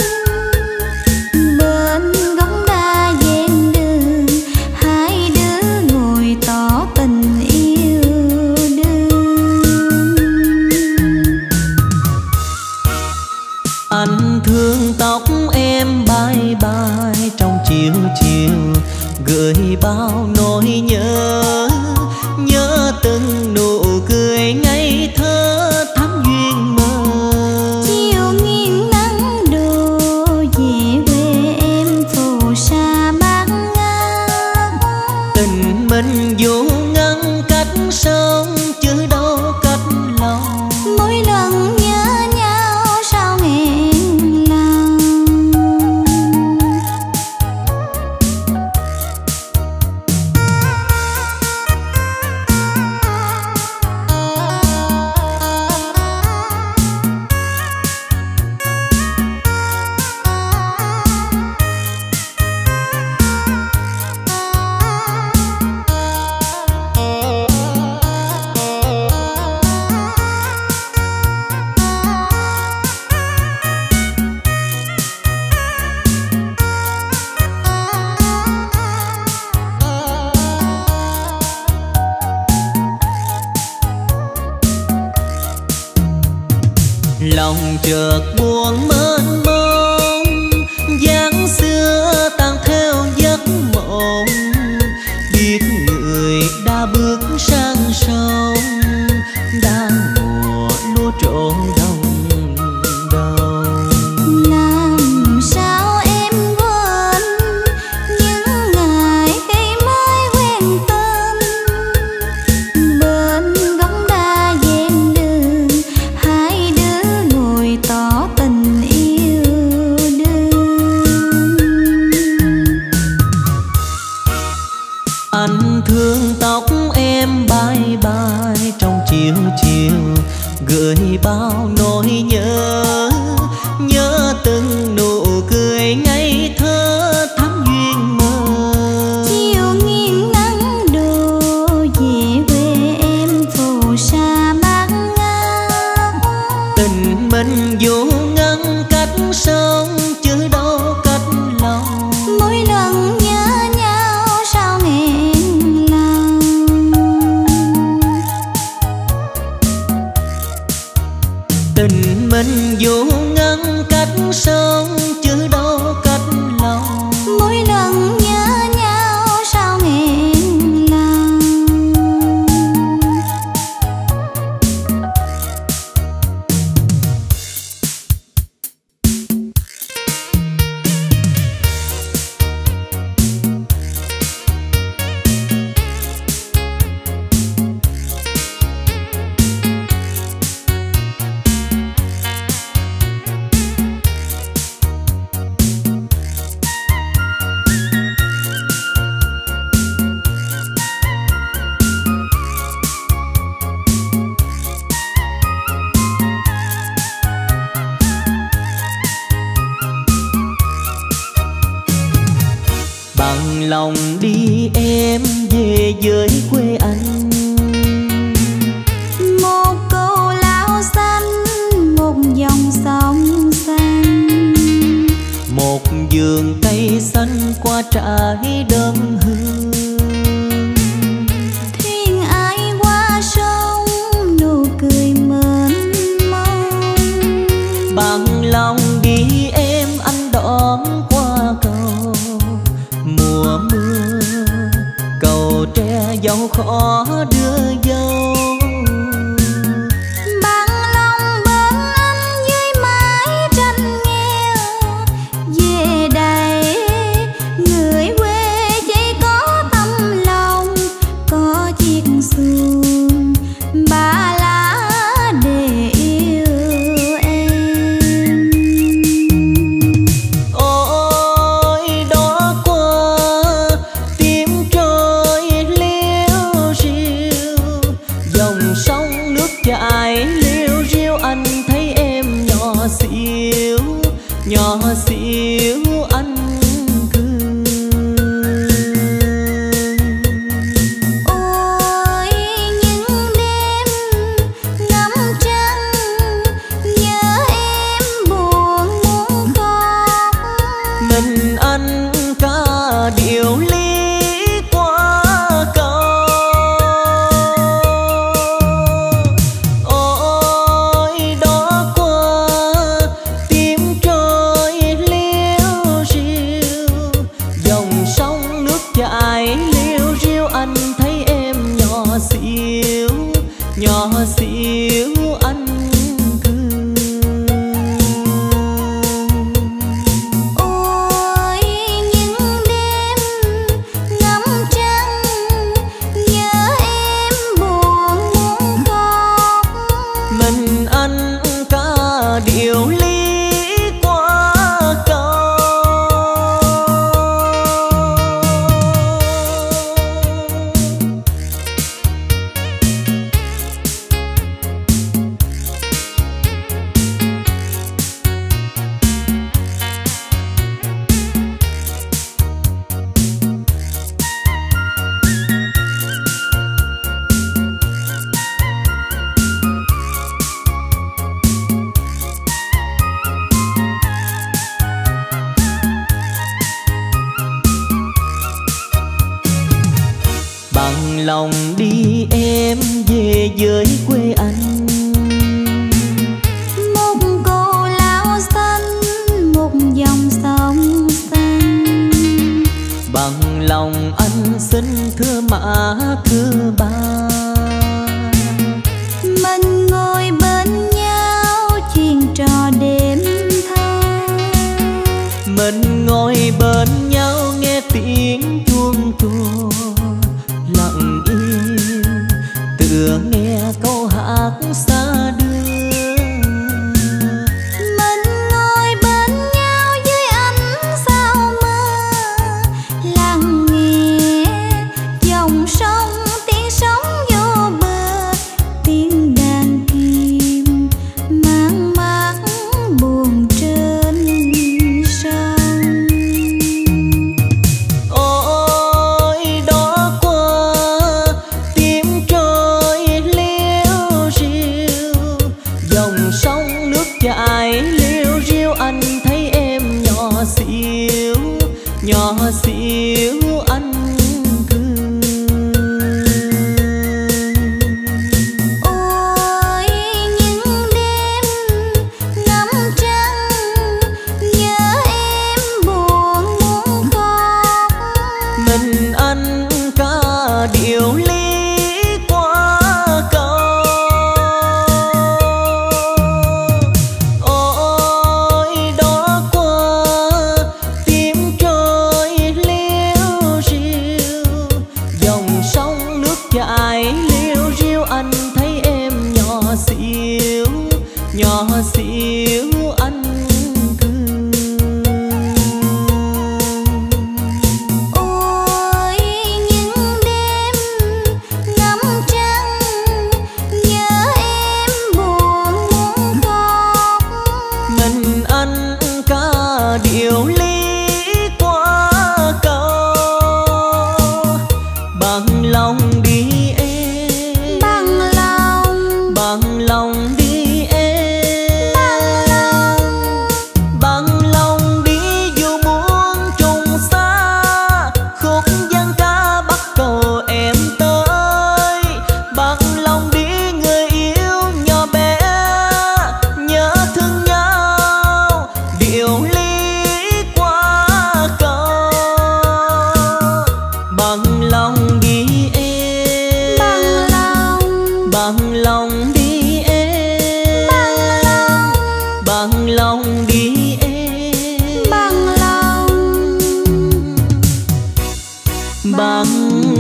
S2: Bên gốc đa ven đường hai đứa ngồi tỏ tình yêu đương.
S1: Anh thương tóc em bay bay trong chiều chiều, gửi bao nỗi nhớ. Nhớ từng nụ cười ngây thơ thắm duyên mơ.
S2: Chiều nghiêng nắng đổ về quê em phù sa bát ngát.
S1: Tình mình dù ngăn cách sông chứ đâu cách lòng.
S2: Mỗi lần nhớ nhau sao nghẹn lòng.
S1: Lòng chợt buồn mênh mông, dáng xưa tan theo giấc mộng. Biết người đã bước sang sông, đang mùa lúa trộn đồng đầu.
S2: Làm sao em quên những ngày khi mới quen tên. Bên gốc đa ven đường hai đứa ngồi tỏ tình yêu đương.
S1: Anh thương tóc em bay bay trong chiều chiều, gửi bao nỗi nhớ. Nhớ từng nụ cười ngây thơ thắm duyên mơ.
S2: Chiều nghiêng nắng đổ về quê em phù sa bát ngát.
S1: Tình mình dù ngăn cách sông chứ đâu cách lòng.
S2: Mỗi lần nhớ nhau sao nghẹn lòng.
S1: Tình mình dù ngăn cách sông chứ đâu cách lòng.
S2: Mỗi lần nhớ nhau sao nghẹn lòng.
S1: Bằng lòng đi em về với quê anh.
S2: Một câu lão xanh, một dòng sông xanh,
S1: một vườn cây xanh qua trải đơn hương.
S2: thuyền ai qua sông nụ cười mến mông.
S1: Bằng lòng đi em anh đón khó đưa dâu.
S2: Bằng lòng bên anh dưới mái tranh nghèo, về đây người quê chỉ có tâm lòng, có chiếc xuồng ba lá để yêu em.
S1: Ôi đó qua tiếng trôi liêu riêu, dòng sông nước chảy liêu riêu, anh thấy em nhỏ xíu nhỏ xíu anh cười.
S2: Ôi những đêm ngắm trăng nhớ em buồn muốn khóc,
S1: Mình anh ca điệu ly qua cầu. Ôi đó qua tiếng trôi liêu riêu, dòng sông nước chảy liêu riêu, anh thấy em nhỏ xíu nhỏ xíu anh cười.
S2: ôi những đêm ngắm trăng nhớ em buồn muốn khóc,
S1: Mình anh ca điệu ly qua cầu. Bằng lòng đi em về với quê anh,
S2: một cô lao xanh một dòng sông xanh.
S1: bằng lòng anh xin thưa mã thưa ba,
S2: Mình ngồi bên nhau chuyện trò đêm thơ,
S1: mình ngồi bên nhau nghe tiếng chuông chùa lặng im, tựa nghe câu hát xa đưa.
S2: mình ngồi bên nhau dưới ánh sao mơ, lắng nghe dòng sông tiếng sóng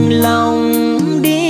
S1: lòng đi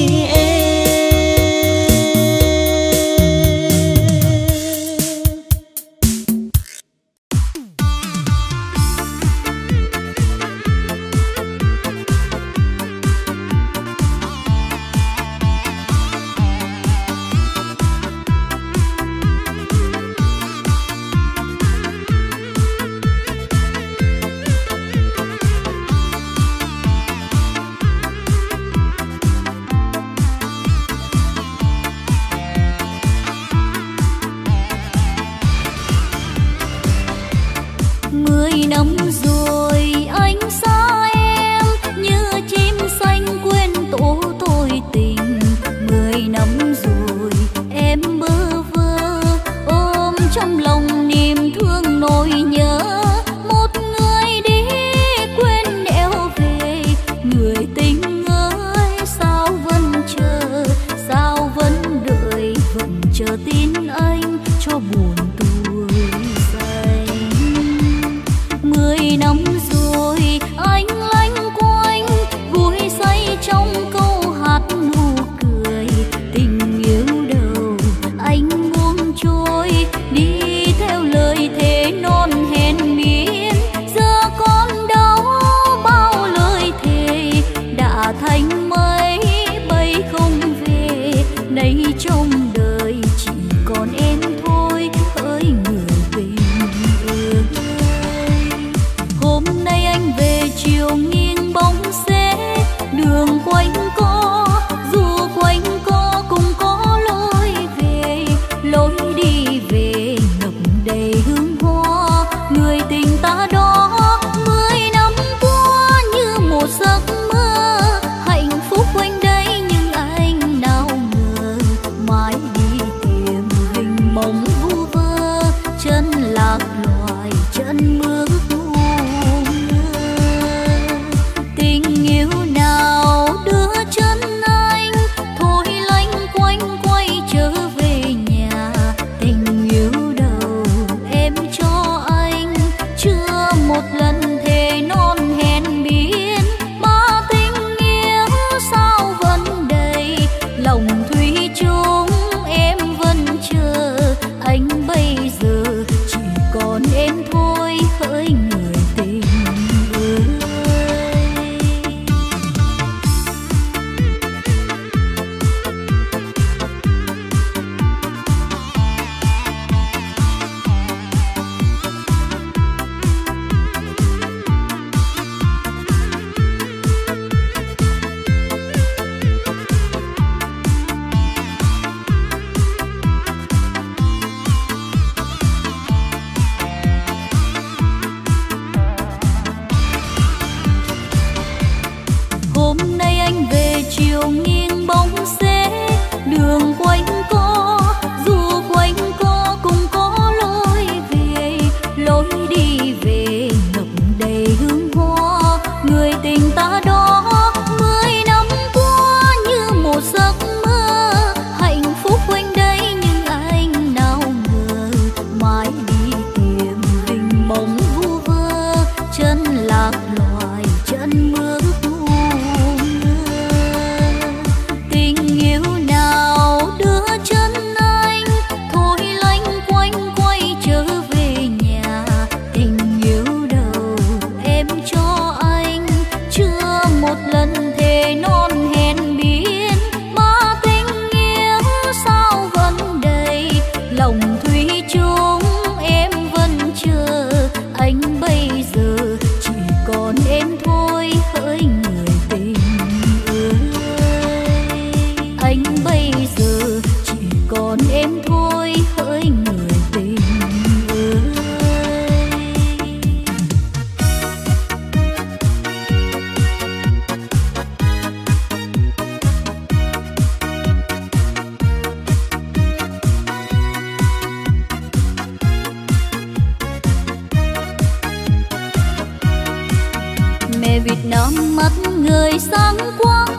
S2: mẹ Việt Nam mắt người sáng quắc,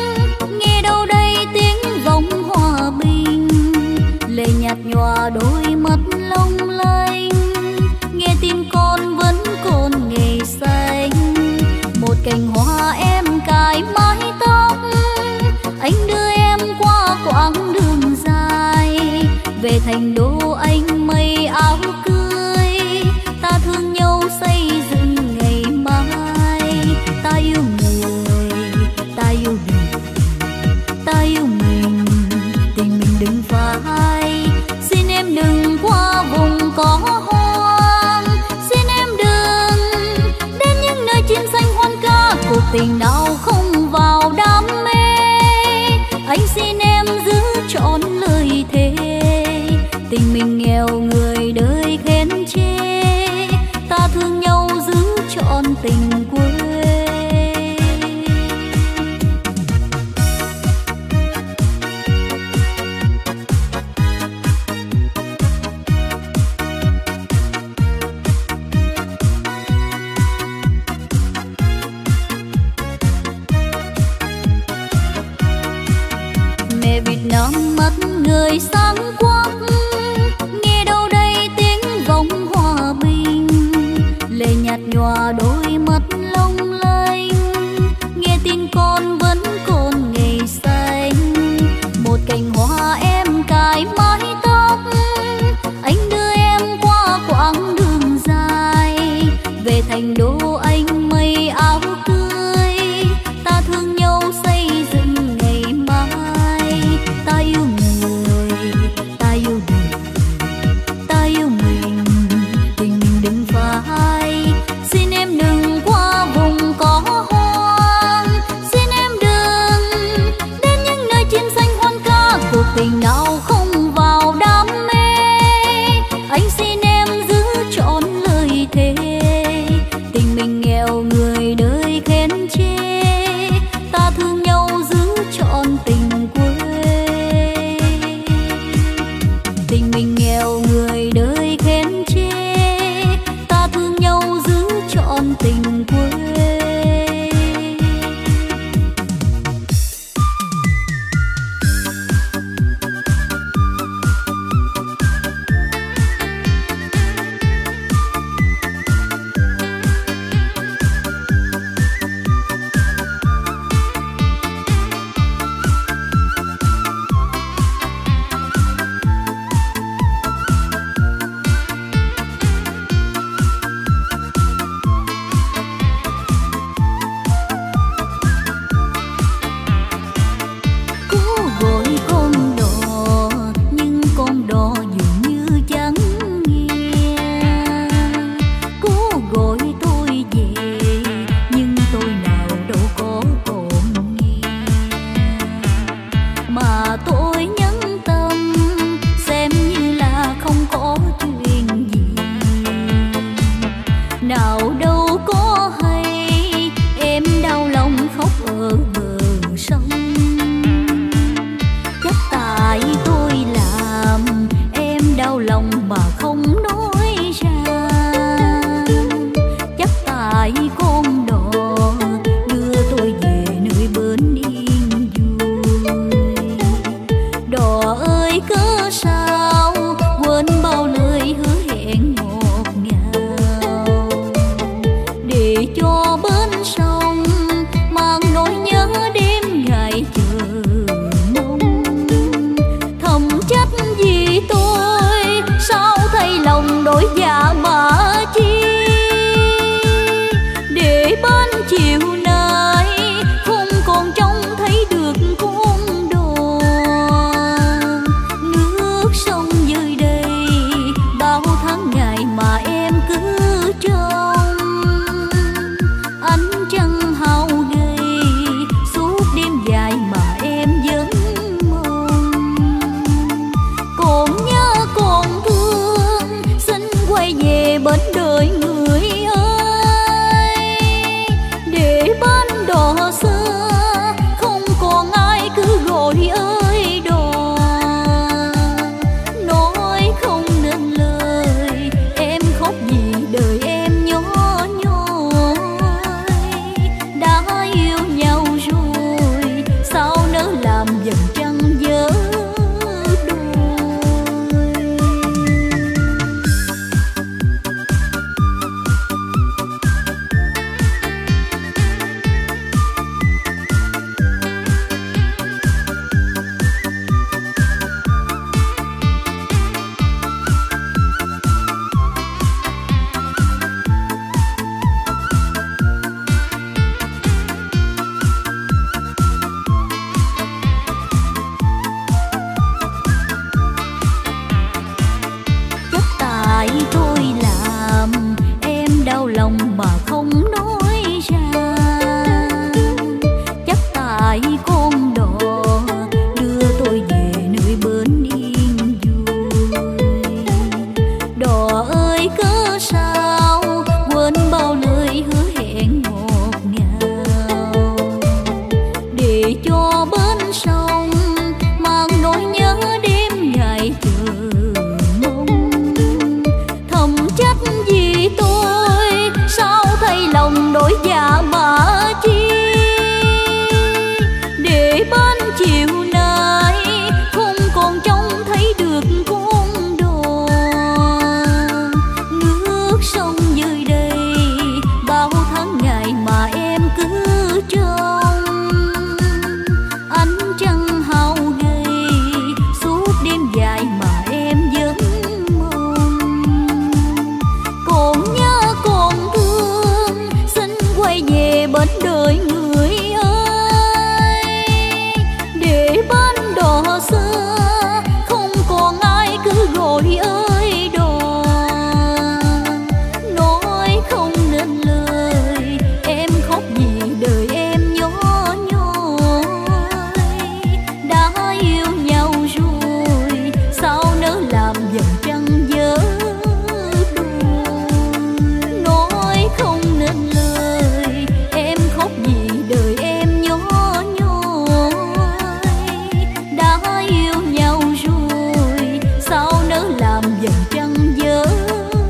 S2: nghe đâu đây tiếng vọng hòa bình, lệ nhạt nhòa đôi mắt long lanh, nghe tin con vẫn còn ngày xanh, một cành hoa em cài mãi tình nào không vào đam mê, anh xin em giữ trọn lời thề. Tình mình nghèo người đời khen chê, ta thương nhau giữ trọn tình quê. Mẹ Việt Nam mắt người sáng quắc, nghe đâu đây tiếng vọng hòa bình. Lệ nhạt nhòa đôi mắt long lanh, nghe tin con vẫn còn ngày xanh. Một cành hoa em cài mái tóc, anh đưa em qua quãng đường dài. Về thành đô anh mây áo cưới, ta thương nhau xây dựng ngày mai. Ta yêu người, ta yêu đời, ta yêu mình, tình mình đừng phai. Xin em đừng qua vùng có hoang, xin em đừng đến những nơi chim xanh hoan ca. Cuộc tình nào không vào đam mê, anh xin em giữ trọn lời thề. Tình mình nghèo người đời khen chê, ta thương nhau giữ trọn tình quê. Tình mình nghèo người đời khen chê, ta thương nhau giữ trọn tình quê. Nào đâu có hay em đau lòng khóc ở bờ sông. Chắc tại tôi làm em đau lòng mà không nói ra. Chắc tại con đò đưa tôi về nơi bến yên vui. Đò ơi cớ sao quên bao lời hứa hẹn ngọt ngào. dối dạ mà chi, để bên chiều nay không còn trông thấy được con đò. Nước sông dưới đây bao tháng ngày mà em cứ trông, ánh trăng hao gầy suốt đêm dài mà em vẫn mong. Còn nhớ còn thương xin quay về bên đời người ơi, để bên đò xưa không còn ai cứ gọi ơi đò. Nói không nên lời em khóc vì đời em nhỏ nhoi, đã yêu nhau rồi sao nỡ làm dần trăng dở đôi. Nói không nên lời em khóc vì đời em nhỏ nhoi, đã yêu nhau rồi sao nỡ làm dần trăng dở đôi.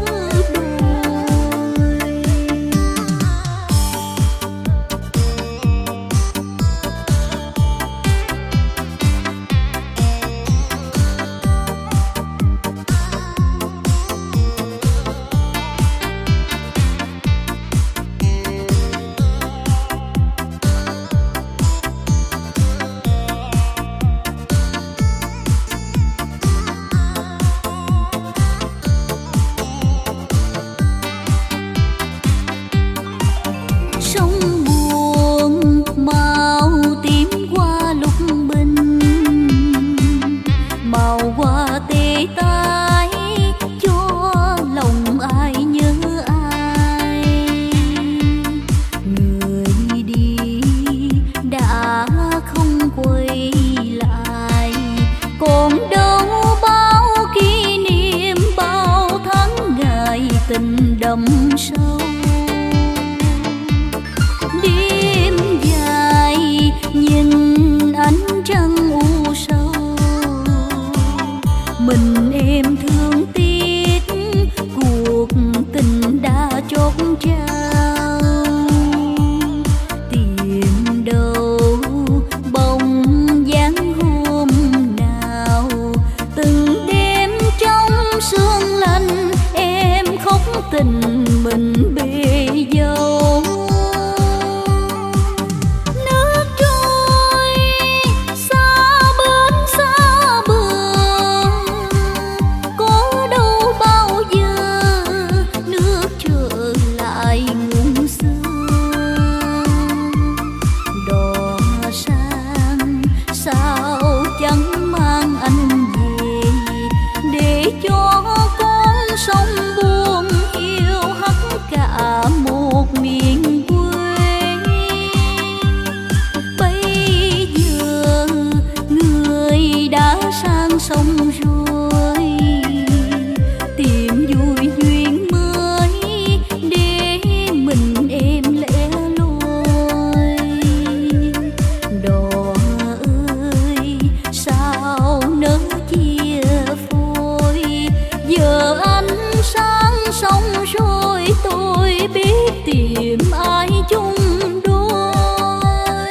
S2: Sông buồn màu tím qua lúc bình, màu hoa tê tái cho lòng ai nhớ ai. Người đi đã không quay lại, còn đâu bao kỷ niệm bao tháng ngày tình đậm sâu. Đêm dài nhìn ánh trăng u sầu, mình em thương tiếc cuộc tình đã chốt trao. Tìm đâu bóng dáng hôm nào, từng đêm trong sương lạnh em khóc tình mình bề dâu. Nước trôi xa bên xa bờ, có đâu bao giờ nước trở lại nguồn xưa. Đò sang sao chẳng mang anh về, để cho con sông buồn yêu hắt cả một miền quê. Bây giờ người đã sang sông rồi, tìm vui duyên mới để mình em lẻ loi. Đò ơi sao nỡ chia phôi, giờ anh sang sông rồi tôi biết tìm ai chung đôi.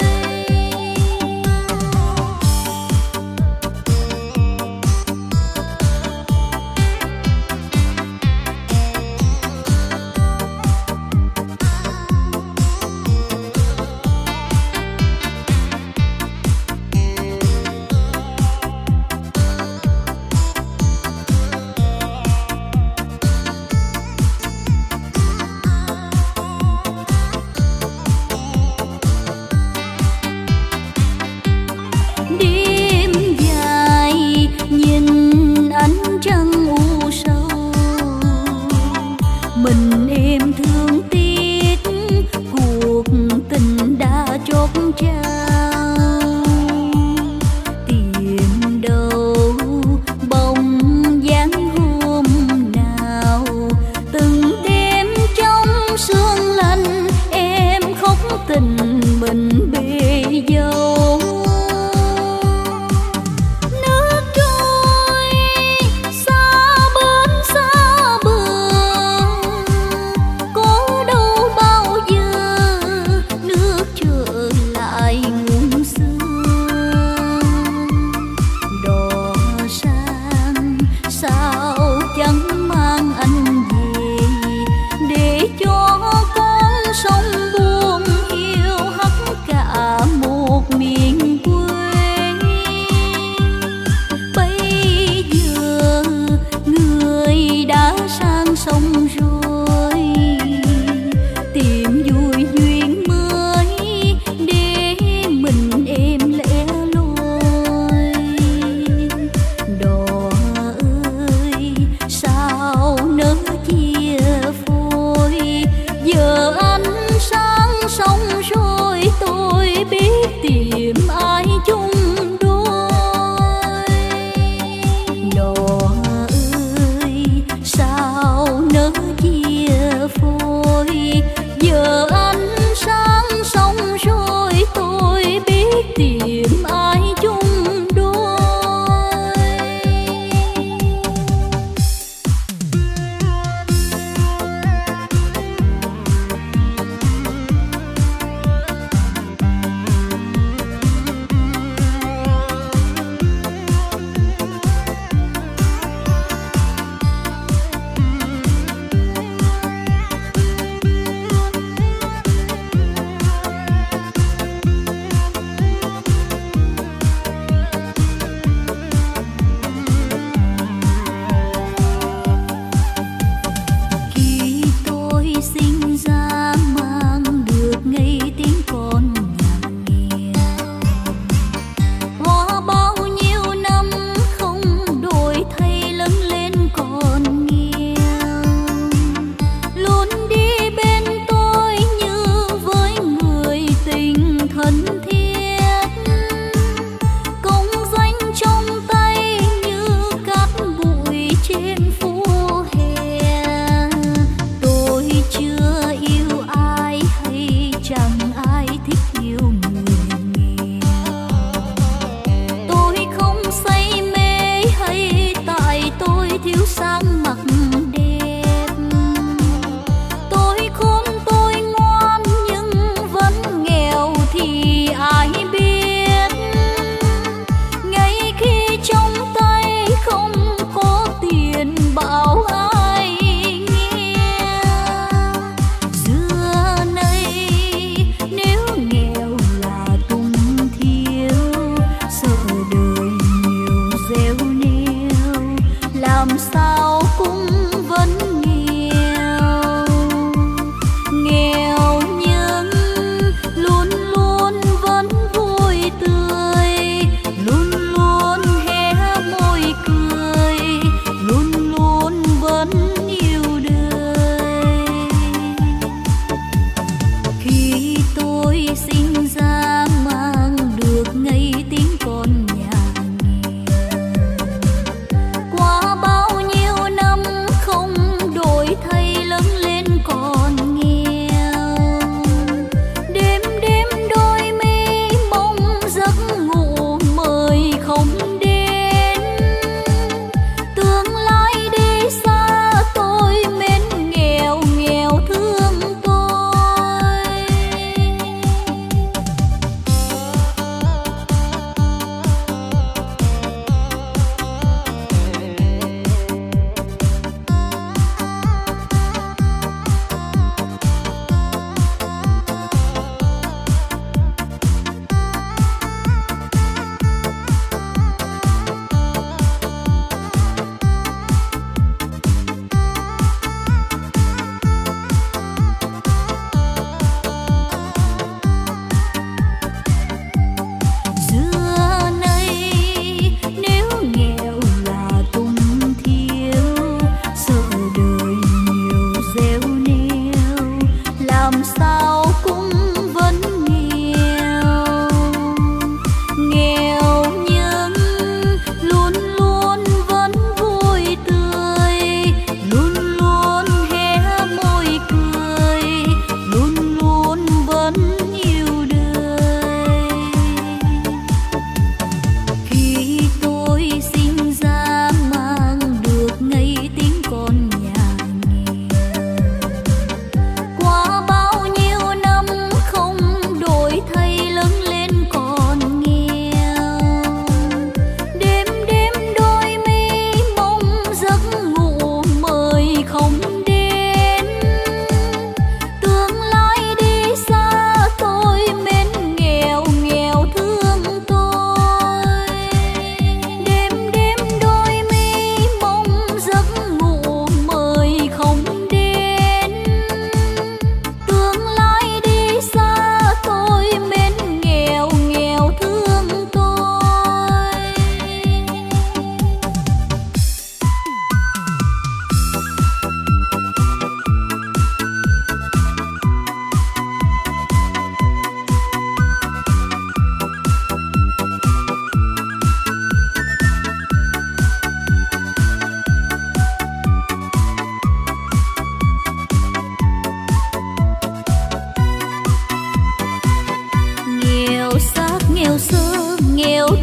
S2: Đêm dài nhìn ánh trăng u sầu, mình em thương tiếc cuộc tình đã chốt trao. Tìm đâu bóng dáng hôm nào, từng đêm trong sương lạnh em khóc tình mình bề dâu. Nước trôi xa bên xa bờ, có đâu bao giờ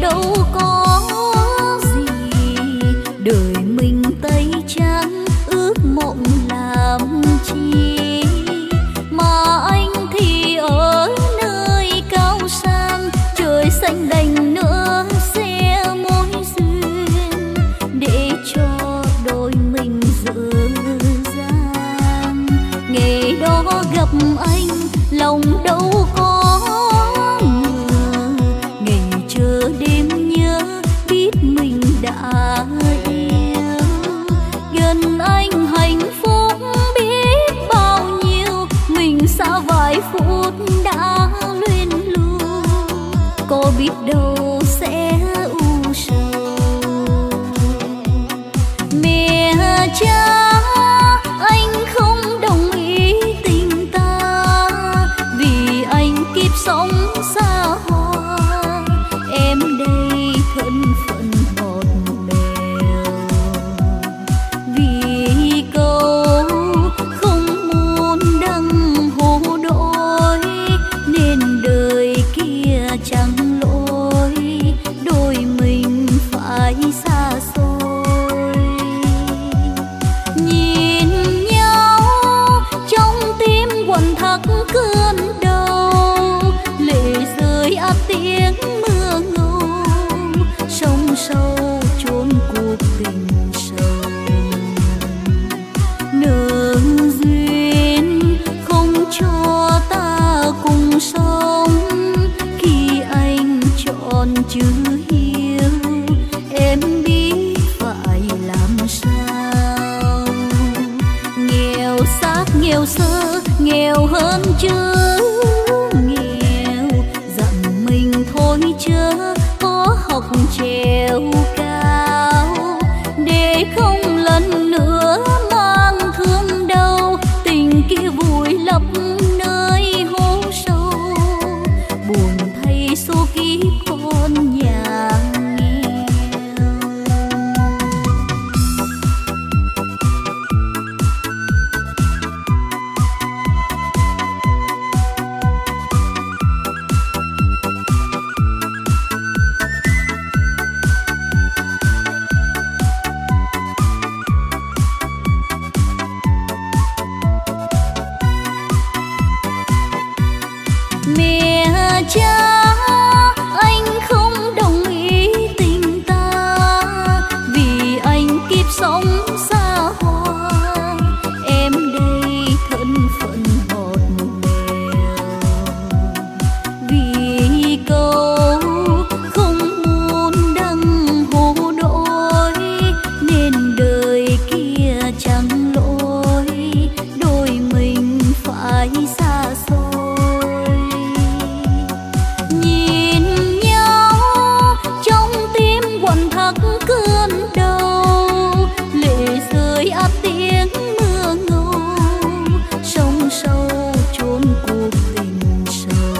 S2: đâu có gì, đời mình tây trắng ước mộng làm chi, mà anh thì ở nơi cao sang trời xanh đành nữa sẽ mối duyên để cho đôi mình dở dang. Ngày đó gặp anh lòng đâu có ngờ, ngày chờ đêm nhớ biết mình đã yêu. Gần anh hạnh phúc biết bao nhiêu, mình xa vài phút đã luyến lưu, có biết đâu sẽ u sầu. Mẹ cha anh không đồng ý tình ta, vì anh kiếp sống xa hoa, em đây thân phận một bèo. Vì câu không muốn đăng hồ đôi, nên đời kia chẳng lỗi, đôi mình phải xa xôi. Nhìn nhau trong tim quặn thắt cơn đau, lệ rơi át tiếng mưa ngâu, sông sâu chốn cuộc tình sâu. Nợ duyên không cho ta cùng sống, khi anh chọn chữ hiếu em biết phải làm sao. Nghèo xác nghèo sơ nghèo hơn chứ nghèo, dặn mình thôi chớ có học trèo cao, để không lần nữa mang thương đau, tình kia vùi lấp nơi hố sâu. Buồn thay số kiếp con nhà nghèo. Mẹ cha anh không đồng ý tình ta, vì anh kiếp sống xa hoa, em đây thân phận một bèo. Vì câu không muốn đăng hồ đôi, nên đời kia chẳng lỗi, đôi mình phải xa xôi. Nhìn nhau trong tim quặn thắt cơn đau, lệ rơi át tiếng mưa ngâu, sông sâu chốn cuộc tình sâu.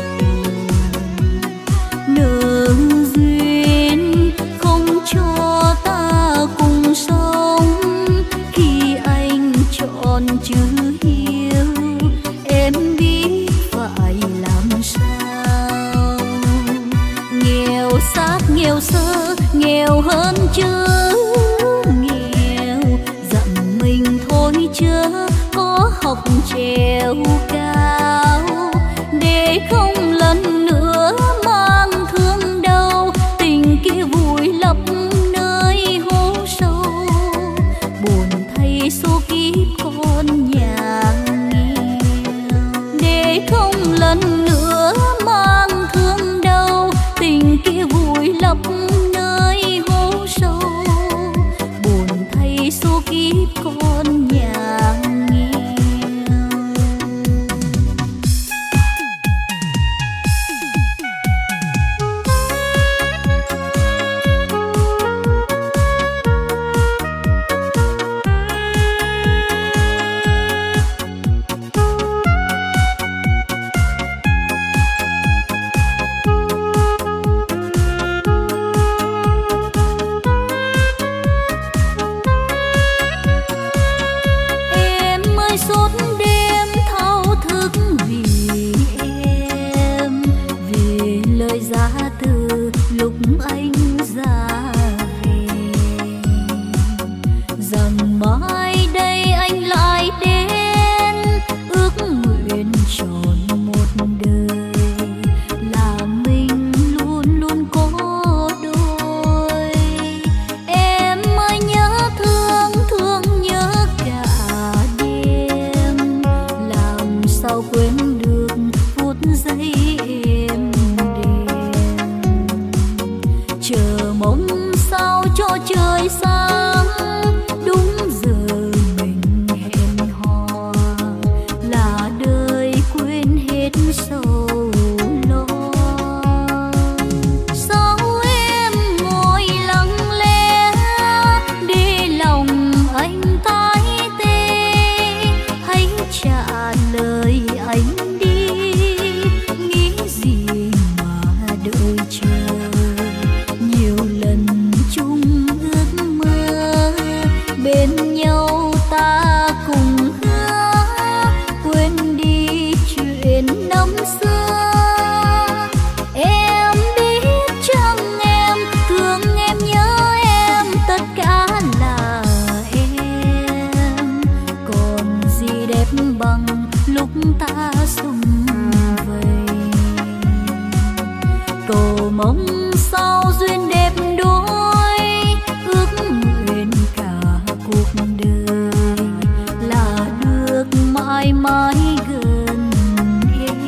S2: Nợ duyên không cho ta cùng sống, khi anh chọn chữ hiếu em biết phải làm sao. Nghèo xác nghèo sơ nghèo hơn chứ nghèo, dặn mình thôi chớ có học trèo cao, để không lần nữa mang thương đau, tình kia vùi lấp nơi hố sâu. Buồn thay số kiếp con nhà nghèo, để không lần nữa mang thương đau, tình kia vùi lấp nơi hố sâu. Buồn thay số kiếp con nhà nghèo. anh đi, nghĩ gì mà đợi chờ. Nhiều lần chung ước mơ, bên nhau ta cùng hứa quên đi chuyện năm xưa. Em biết chăng em thương em nhớ em, tất cả là em. Còn gì đẹp bằng lúc ta sum vầy, cầu mong sau duyên đẹp đôi, ước nguyện cả cuộc đời là được mãi mãi gần em.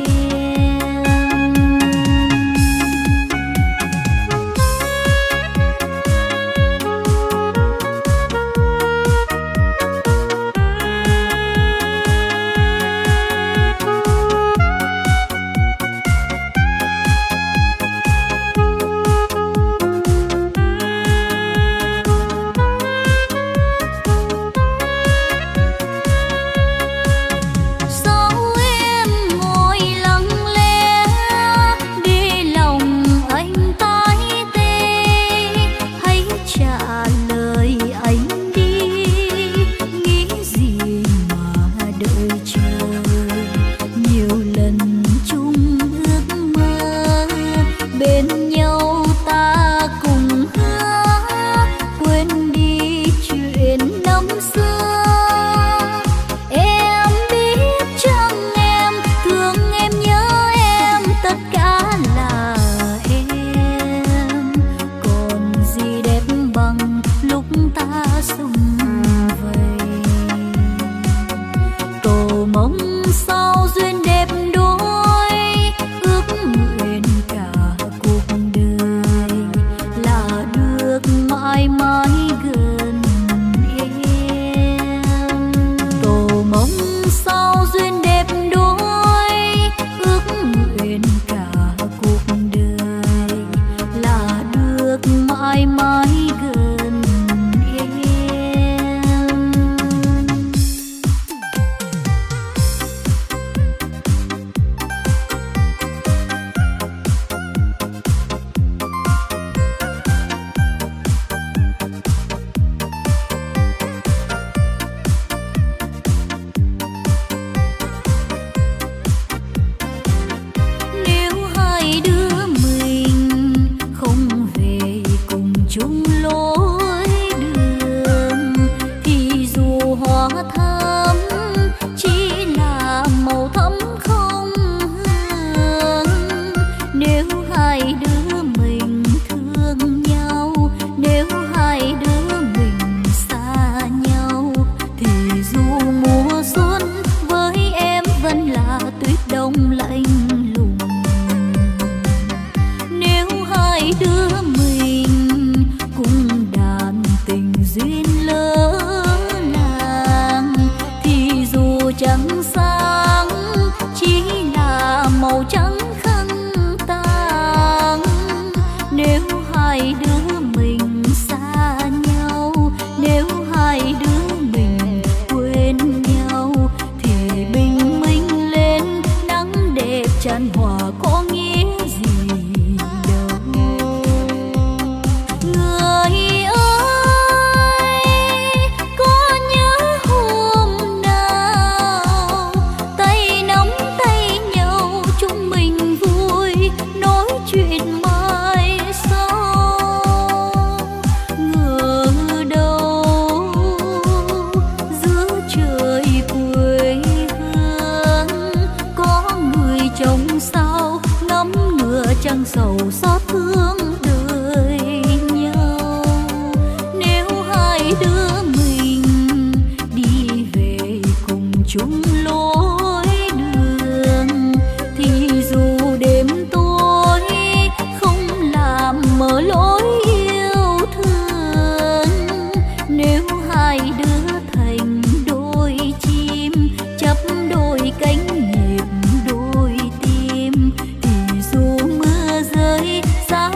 S3: Xa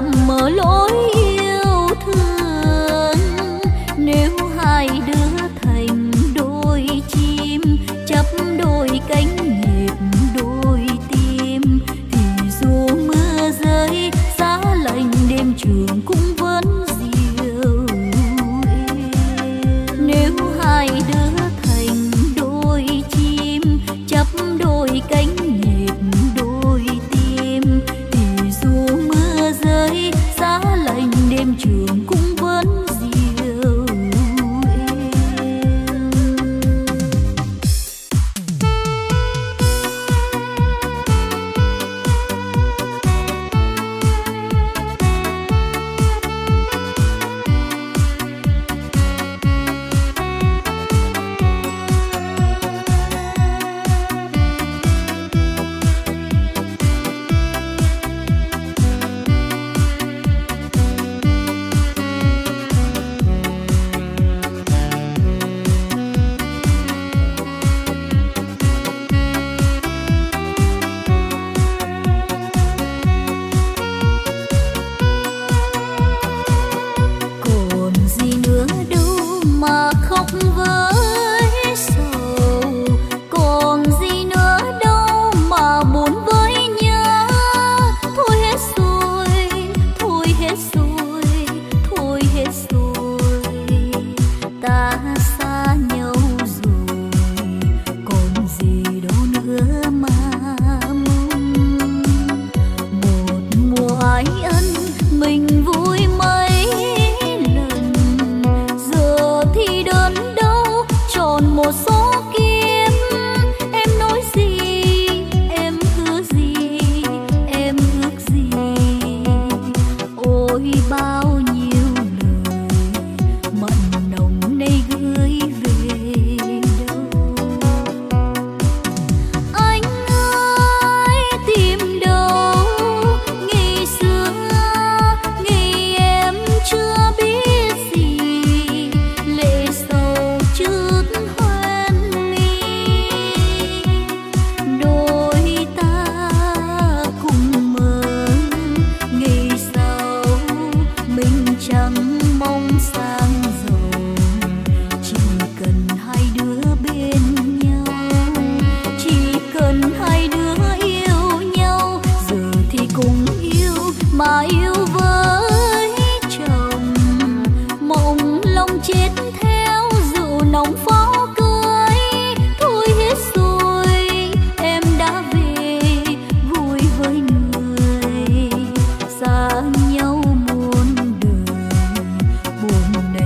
S2: mở lối yêu thương. Nếu hai đứa thành đôi chim chấp đôi cánh nhịp đôi tim, thì dù mưa rơi giá lạnh đêm trường cũng vẫn dịu êm. Nếu hai đứa thành đôi chim chấp đôi cánh nhịp đôi tim, thì dù mưa rơi giá lạnh đêm trường cũng vẫn dịu êm. Còn gì nữa đâu mà khóc với sầu, còn gì nữa đâu mà buồn với nhớ. Thôi hết rồi, thôi hết rồi, thôi hết rồi, ta xa nhau rồi, còn gì đâu nữa mà mong. Một mùa ái ân mình vui mấy lần, giờ thì đơn đâu tròn một số kiếp. Em nói gì, em hứa gì, em ước gì, ôi bao nhiêu lời mặn nồng nay gửi về đâu. Anh ơi tìm đâu, ngày xưa ngày em chưa biết gì, lệ sầu chút hoen mi. Đôi ta cùng mơ ngày sau mình chẳng mong sang giàu, chỉ cần hai đứa bên nhau, chỉ cần hai đứa yêu nhau. Giờ thì cùng yêu mà yêu với chồng, mộng lòng chết theo rượu nồng pháo cưới. Thôi hết rồi, em đã về vui với người, xa nhau muôn đời buồn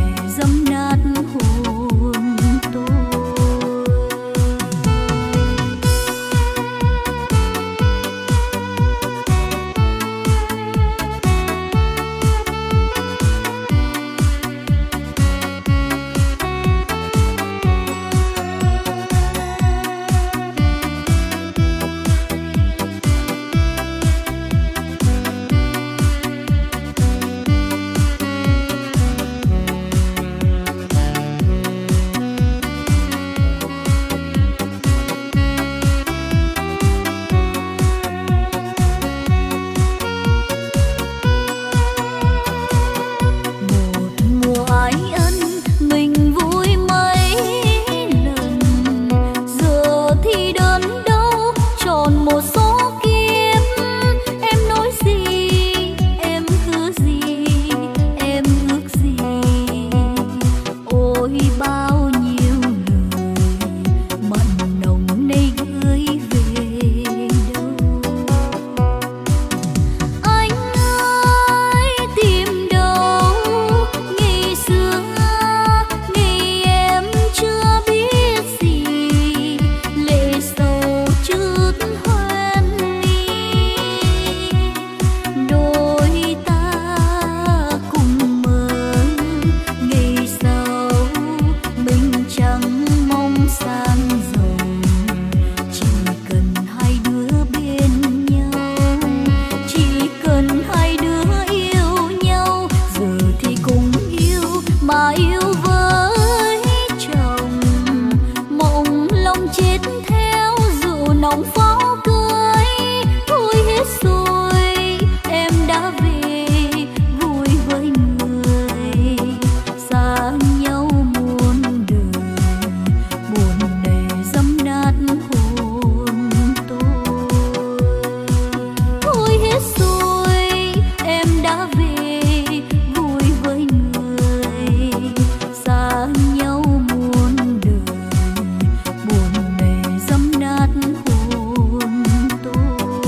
S2: vui với người xa nhau muôn đời, buồn này dẫm nát hồn tôi.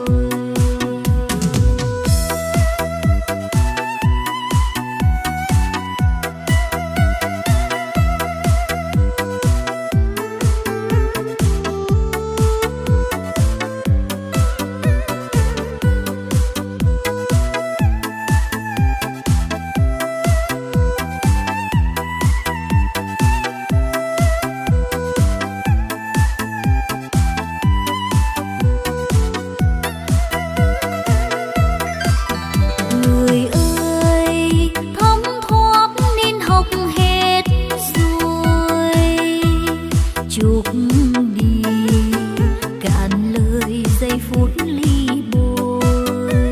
S2: Người ơi, thấm thoát nên học hết rồi, chúc đi cạn lời giây phút ly bồi.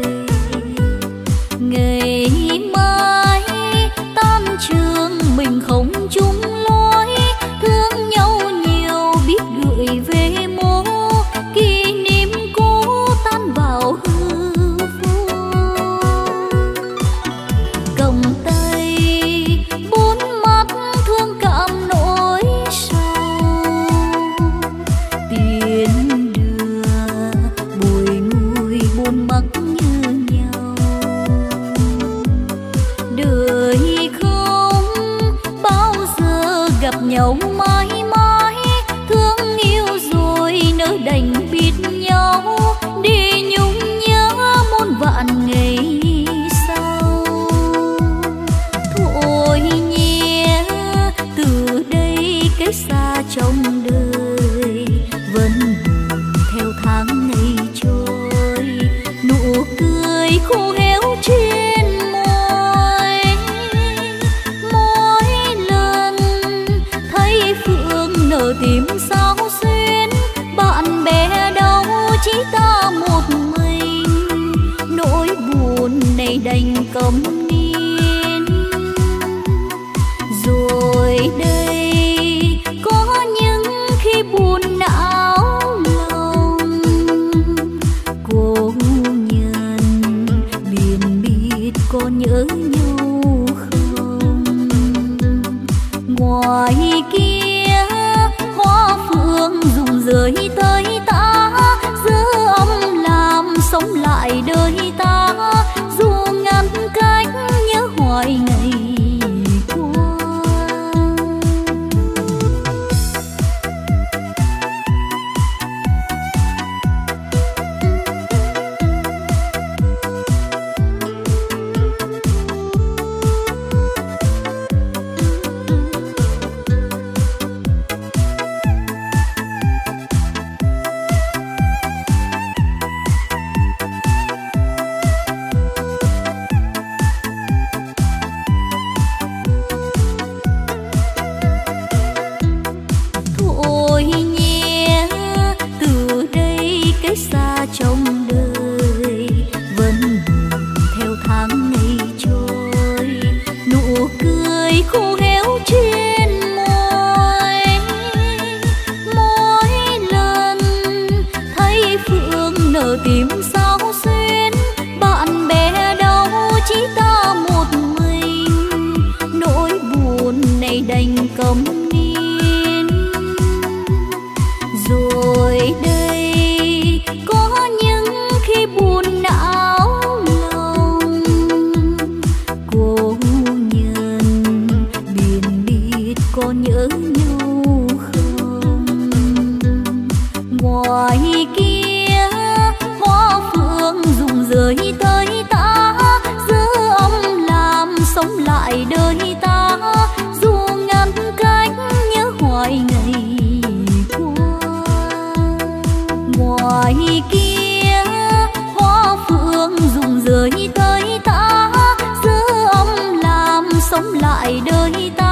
S2: Ngày mai tan trường mình không chung lối, thương nhau nhiều biết gửi về mô, kỷ niệm cũ tan vào hư vô. Cầm tay bốn mắt thương cảm nỗi sầu, tiền đưa bùi ngùi buồn mắc như nhau. Đời không bao giờ gặp nhau mãi mãi, thương yêu rồi nỡ đành biết nhau, đi nhung nhớ muôn vạn ngày sau. Thôi nhé, từ đây cách xa trong đời, vẫn buồn theo tháng ngày trôi, nụ cười khô héo trên môi. Mỗi lần thấy Phương nở tim sao xuyên, bạn bè đâu chỉ ta một mình, nỗi buồn này đành câm nín. Rồi đây có những khi buồn não lòng, cô nhân biển biết có nhớ nhau không? Ngoài kia hoa phượng rụng rơi tới ta, giữ ấm làm sống lại đời ta, dù ngăn cách nhớ hoài ngày qua. Thôi nhé, từ đây cách xa trong đời, vẫn buồn theo tháng ngày trôi, nụ cười khô héo trên môi. Mỗi lần thấy Phương nở tim sao xuyên, bạn bè đâu chỉ ta một mình, nỗi buồn này đành câm nín. Rồi đây có những khi buồn não lòng, cô nhân biển biết có nhớ nhau không? Ngoài kia hoa phượng rụng rơi tới ta, giữ ấm làm sống lại đời ta, dù ngăn cách nhớ hoài ngày qua. Ngoài kia hoa phượng rụng rơi tới ta, giữ ấm làm sống lại đời ta,